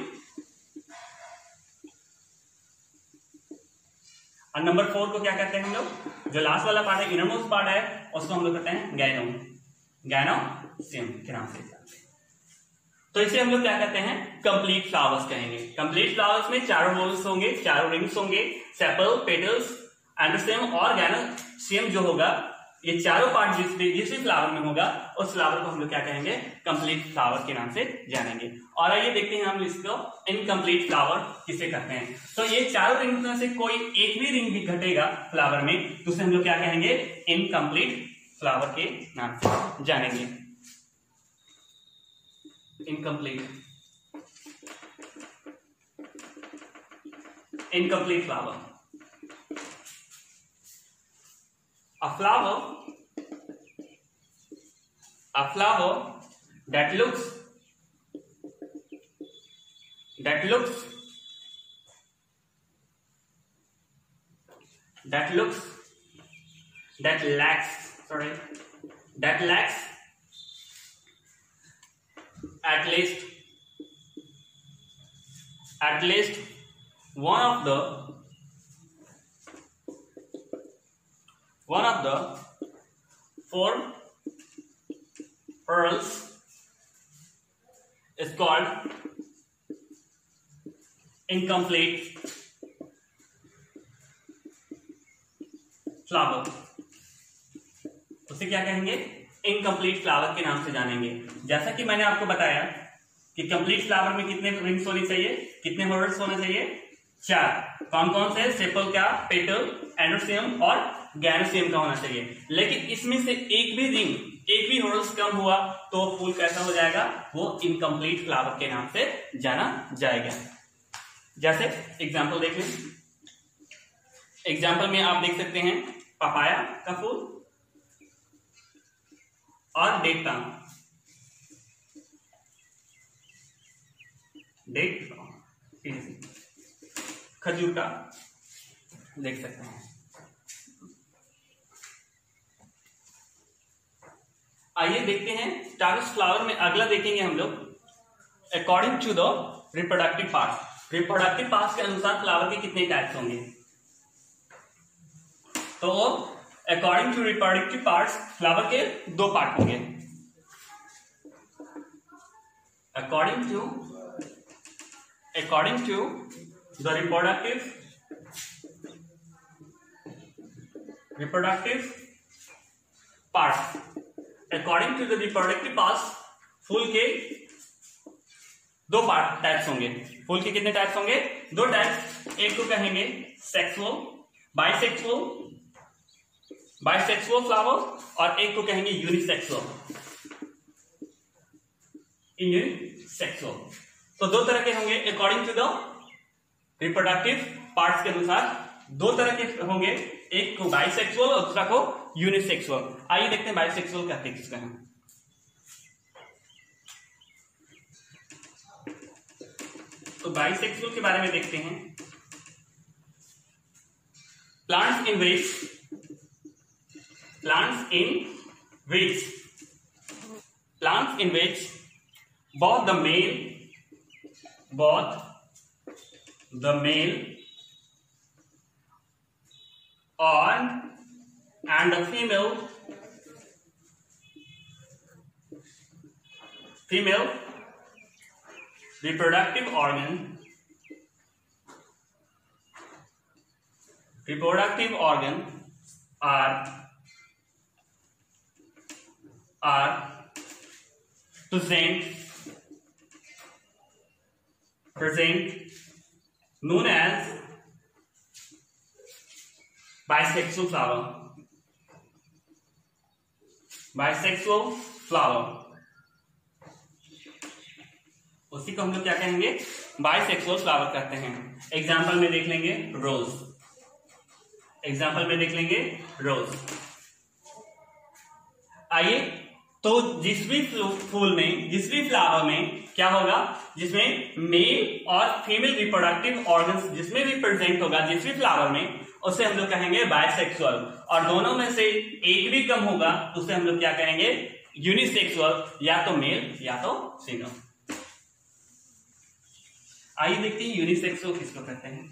और नंबर फोर को क्या कहते हैं हम लोग? जो लास्ट वाला पार्ट है, इनरमोस्ट पार्ट है, उसको हम लोग कहते हैं गैनो, गैनोस्टियम के नाम से जानते हैं। तो इसे हम लोग क्या कहते हैं? कंप्लीट फ्लावर्स कहेंगे। कंप्लीट फ्लावर्स में चारों होल्स होंगे, चारों रिंग्स होंगे, सेपल, पेटल्स, एंडोस्टियम और गैनोस्टियम जो होगा, ये चारों पार्ट जिस भी जिस भी फ्लावर में होगा उस फ्लावर को हम लोग क्या कहेंगे? कंप्लीट फ्लावर के नाम से जानेंगे। और आइए देखते हैं हम इसको इनकम्प्लीट फ्लावर किसे कहते हैं। तो ये चारों रिंग में से कोई एक भी रिंग भी घटेगा फ्लावर में तो उसे हम लोग क्या कहेंगे? इनकम्प्लीट फ्लावर के नाम से जानेंगे। incomplete incomplete flower. A flower a flower that looks that looks that looks that lacks sorry that lacks at least at least one of the one of the four pearls is called incomplete flower. उसे क्या कहेंगे? इनकम्प्लीट फ्लावर के नाम से जानेंगे. जैसा कि मैंने आपको बताया कि कंप्लीट फ्लावर में कितने रिंग्स होनी चाहिए, कितने हॉर्ल्स होने चाहिए? चार. कौन कौन से? सेपल का, पेटल, एंडोसियम और गैनोसियम का होना चाहिए. लेकिन इसमें से एक भी रिंग, एक भी हॉर्ल्स कम हुआ तो फूल कैसा हो जाएगा? वो इनकम्प्लीट फ्लावर के नाम से जाना जाएगा. जैसे एग्जाम्पल देख लें. एग्जाम्पल में आप देख सकते हैं पपाया का फूल और डेट पाम. डेट खजूर का देख सकते हैं. आइए देखते हैं स्टारस फ्लावर में. अगला देखेंगे हम लोग according to the reproductive part. Reproductive part के अनुसार फ्लावर के कितने टाइप्स होंगे? तो according to reproductive parts flower के दो पार्ट होंगे. According to according to the reproductive reproductive parts according to the reproductive parts फूल के दो पार्ट टाइप्स होंगे. फूल के कितने टाइप्स होंगे? दो टाइप्स. एक को कहेंगे सेक्सुअल बाइसेक्सुअल बाइसेक्सुअल फ्लावर और एक को कहेंगे यूनिसेक्सुअल यूनिसेक्सुअल. तो दो तरह के होंगे according to the reproductive parts के अनुसार. दो तरह के होंगे, एक को बाइसेक्सुअल और दूसरा को यूनिसेक्सुअल. आइए देखते हैं बाइसेक्सुअल कहते किसका है. तो बाइसेक्सुअल के बारे में देखते हैं. Plants in which plants in which plants in which both the male both the male and and the female female reproductive organ reproductive organ are are present present known as bisexual flower. Bisexual flower उसी को हम लोग क्या कहेंगे? बाइसेक्सुअल फ्लावर कहते हैं. एग्जाम्पल में देख लेंगे रोज. एग्जाम्पल में देख लेंगे रोज. आइए, तो जिस भी फूल में, जिस भी फ्लावर में क्या होगा, जिसमें मेल और फीमेल रिप्रोडक्टिव ऑर्गन्स जिसमें भी प्रेजेंट होगा, जिस भी फ्लावर में, उसे हम लोग कहेंगे बाइसेक्सुअल. और दोनों में से एक भी कम होगा तो उसे हम लोग क्या कहेंगे? यूनिसेक्सुअल, या तो मेल या तो फीमेल. आइए देखते हैं यूनिसेक्सुअल किसको कहते हैं.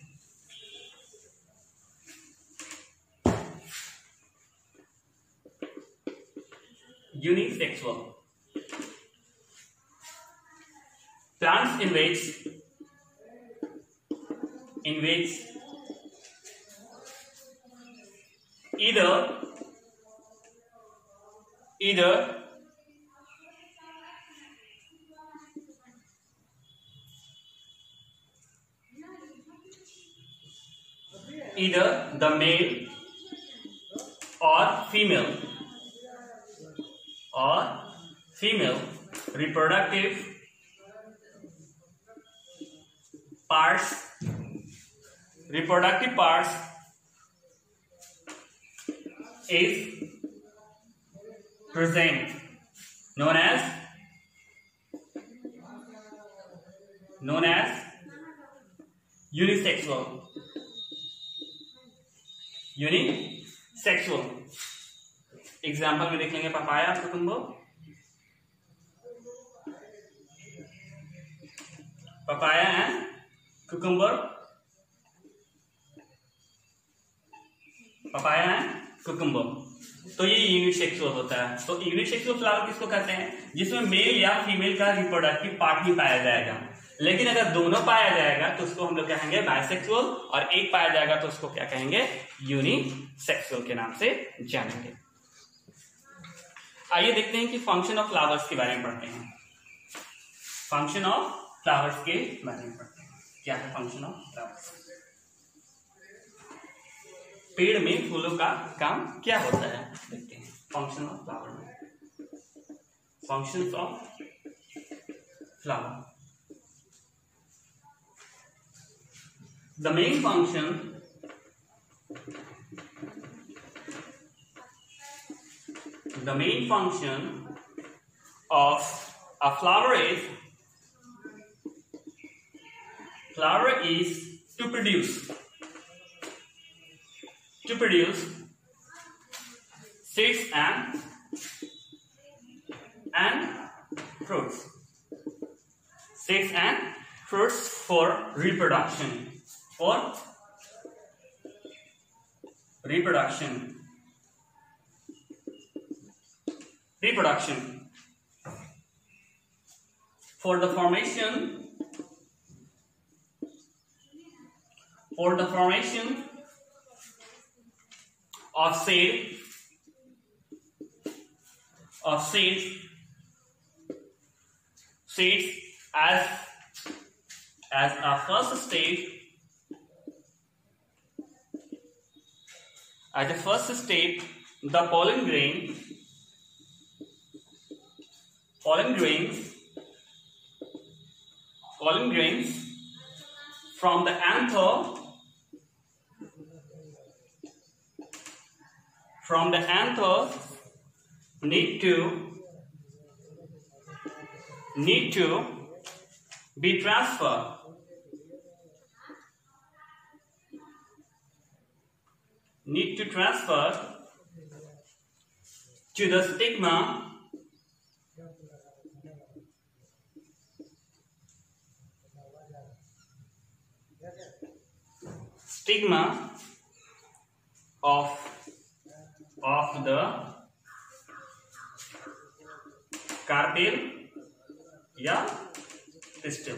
Unisexual plants in which in which either either either the male or female or female reproductive parts, reproductive parts is present known as known as unisexual unisexual example में देख लेंगे papaya, cucumber, papaya and cucumber, papaya and cucumber. तो ये यूनिसेक्सुअल होता है। तो यूनिसेक्सुअल फ्लावर किसको कहते हैं? जिसमें मेल या फीमेल का रिप्रोडक्टिव पार्ट ही पाया जाएगा। लेकिन अगर दोनों पाया जाएगा तो उसको हम लोग कहेंगे बाइसेक्सुअल, और एक पाया जाएगा तो उसको क्या कहेंगे? यूनिसेक्सुअल के नाम से जानेंगे। आइए देखते हैं कि फंक्शन ऑफ फ्लावर्स के बारे में पढ़ते हैं। फंक्शन ऑफ फ्लावर्स के बारे में पढ़ते हैं। क्या है फंक्शन ऑफ फ्लावर्स? पेड़ में फूलों का काम क्या होता है, देखते हैं फंक्शन ऑफ फ्लावर में। Functions of flower, the main function the main function of a flower is flower is to produce to produce seeds and and fruits seeds and fruits for reproduction for reproduction reproduction for the formation for the formation of seed of seeds seeds as as a first stage as a first stage the pollen grain pollen grains pollen grains from the anther from the anther need to need to be transferred need to transfer to the stigma stigma of of the carpel या पिस्टल।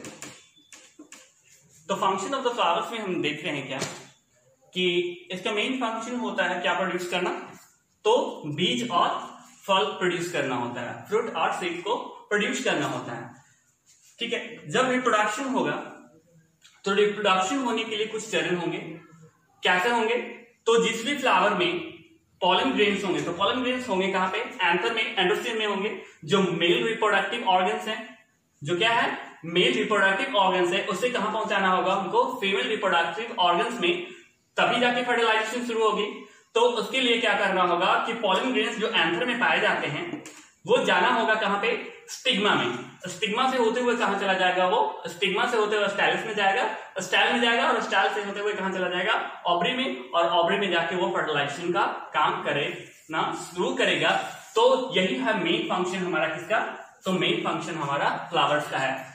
तो फंक्शन ऑफ द फ्लावर्स में हम देख रहे हैं क्या कि इसका मेन फंक्शन होता है क्या प्रोड्यूस करना, तो बीज और फल प्रोड्यूस करना होता है, फ्रूट और सीड को प्रोड्यूस करना होता है। ठीक है, जब रिप्रोडक्शन होगा तो रिप्रोडक्शन होने के लिए कुछ चरण होंगे। कैसे होंगे? तो जिस भी फ्लावर में पॉलन ग्रेन्स होंगे, तो पॉलन ग्रेन्स होंगे कहां पे? एंथर में, एंडोस्पर्म में होंगे। जो मेल रिप्रोडक्टिव ऑर्गन्स हैं, जो क्या है मेल रिप्रोडक्टिव ऑर्गन्स है, उसे कहां पहुंचाना होगा हमको? फीमेल रिप्रोडक्टिव ऑर्गन्स में, तभी जाके फर्टिलाइजेशन शुरू होगी। तो उसके लिए क्या करना होगा कि पॉलन ग्रेन्स जो एंथर में पाए जाते हैं वो जाना होगा कहां पे? स्टिग्मा में। स्टिग्मा से होते हुए कहां चला जाएगा? वो स्टिग्मा से होते हुए स्टाइलस में जाएगा, स्टाइल में जाएगा, और स्टाइल से होते हुए कहां चला जाएगा? ऑब्री में, और ऑब्री में जाके वो फर्टिलाइजेशन का काम करेगा शुरू करेगा। तो यही है मेन फंक्शन हमारा किसका? तो मेन फंक्शन हमारा फ्लावर्स का है।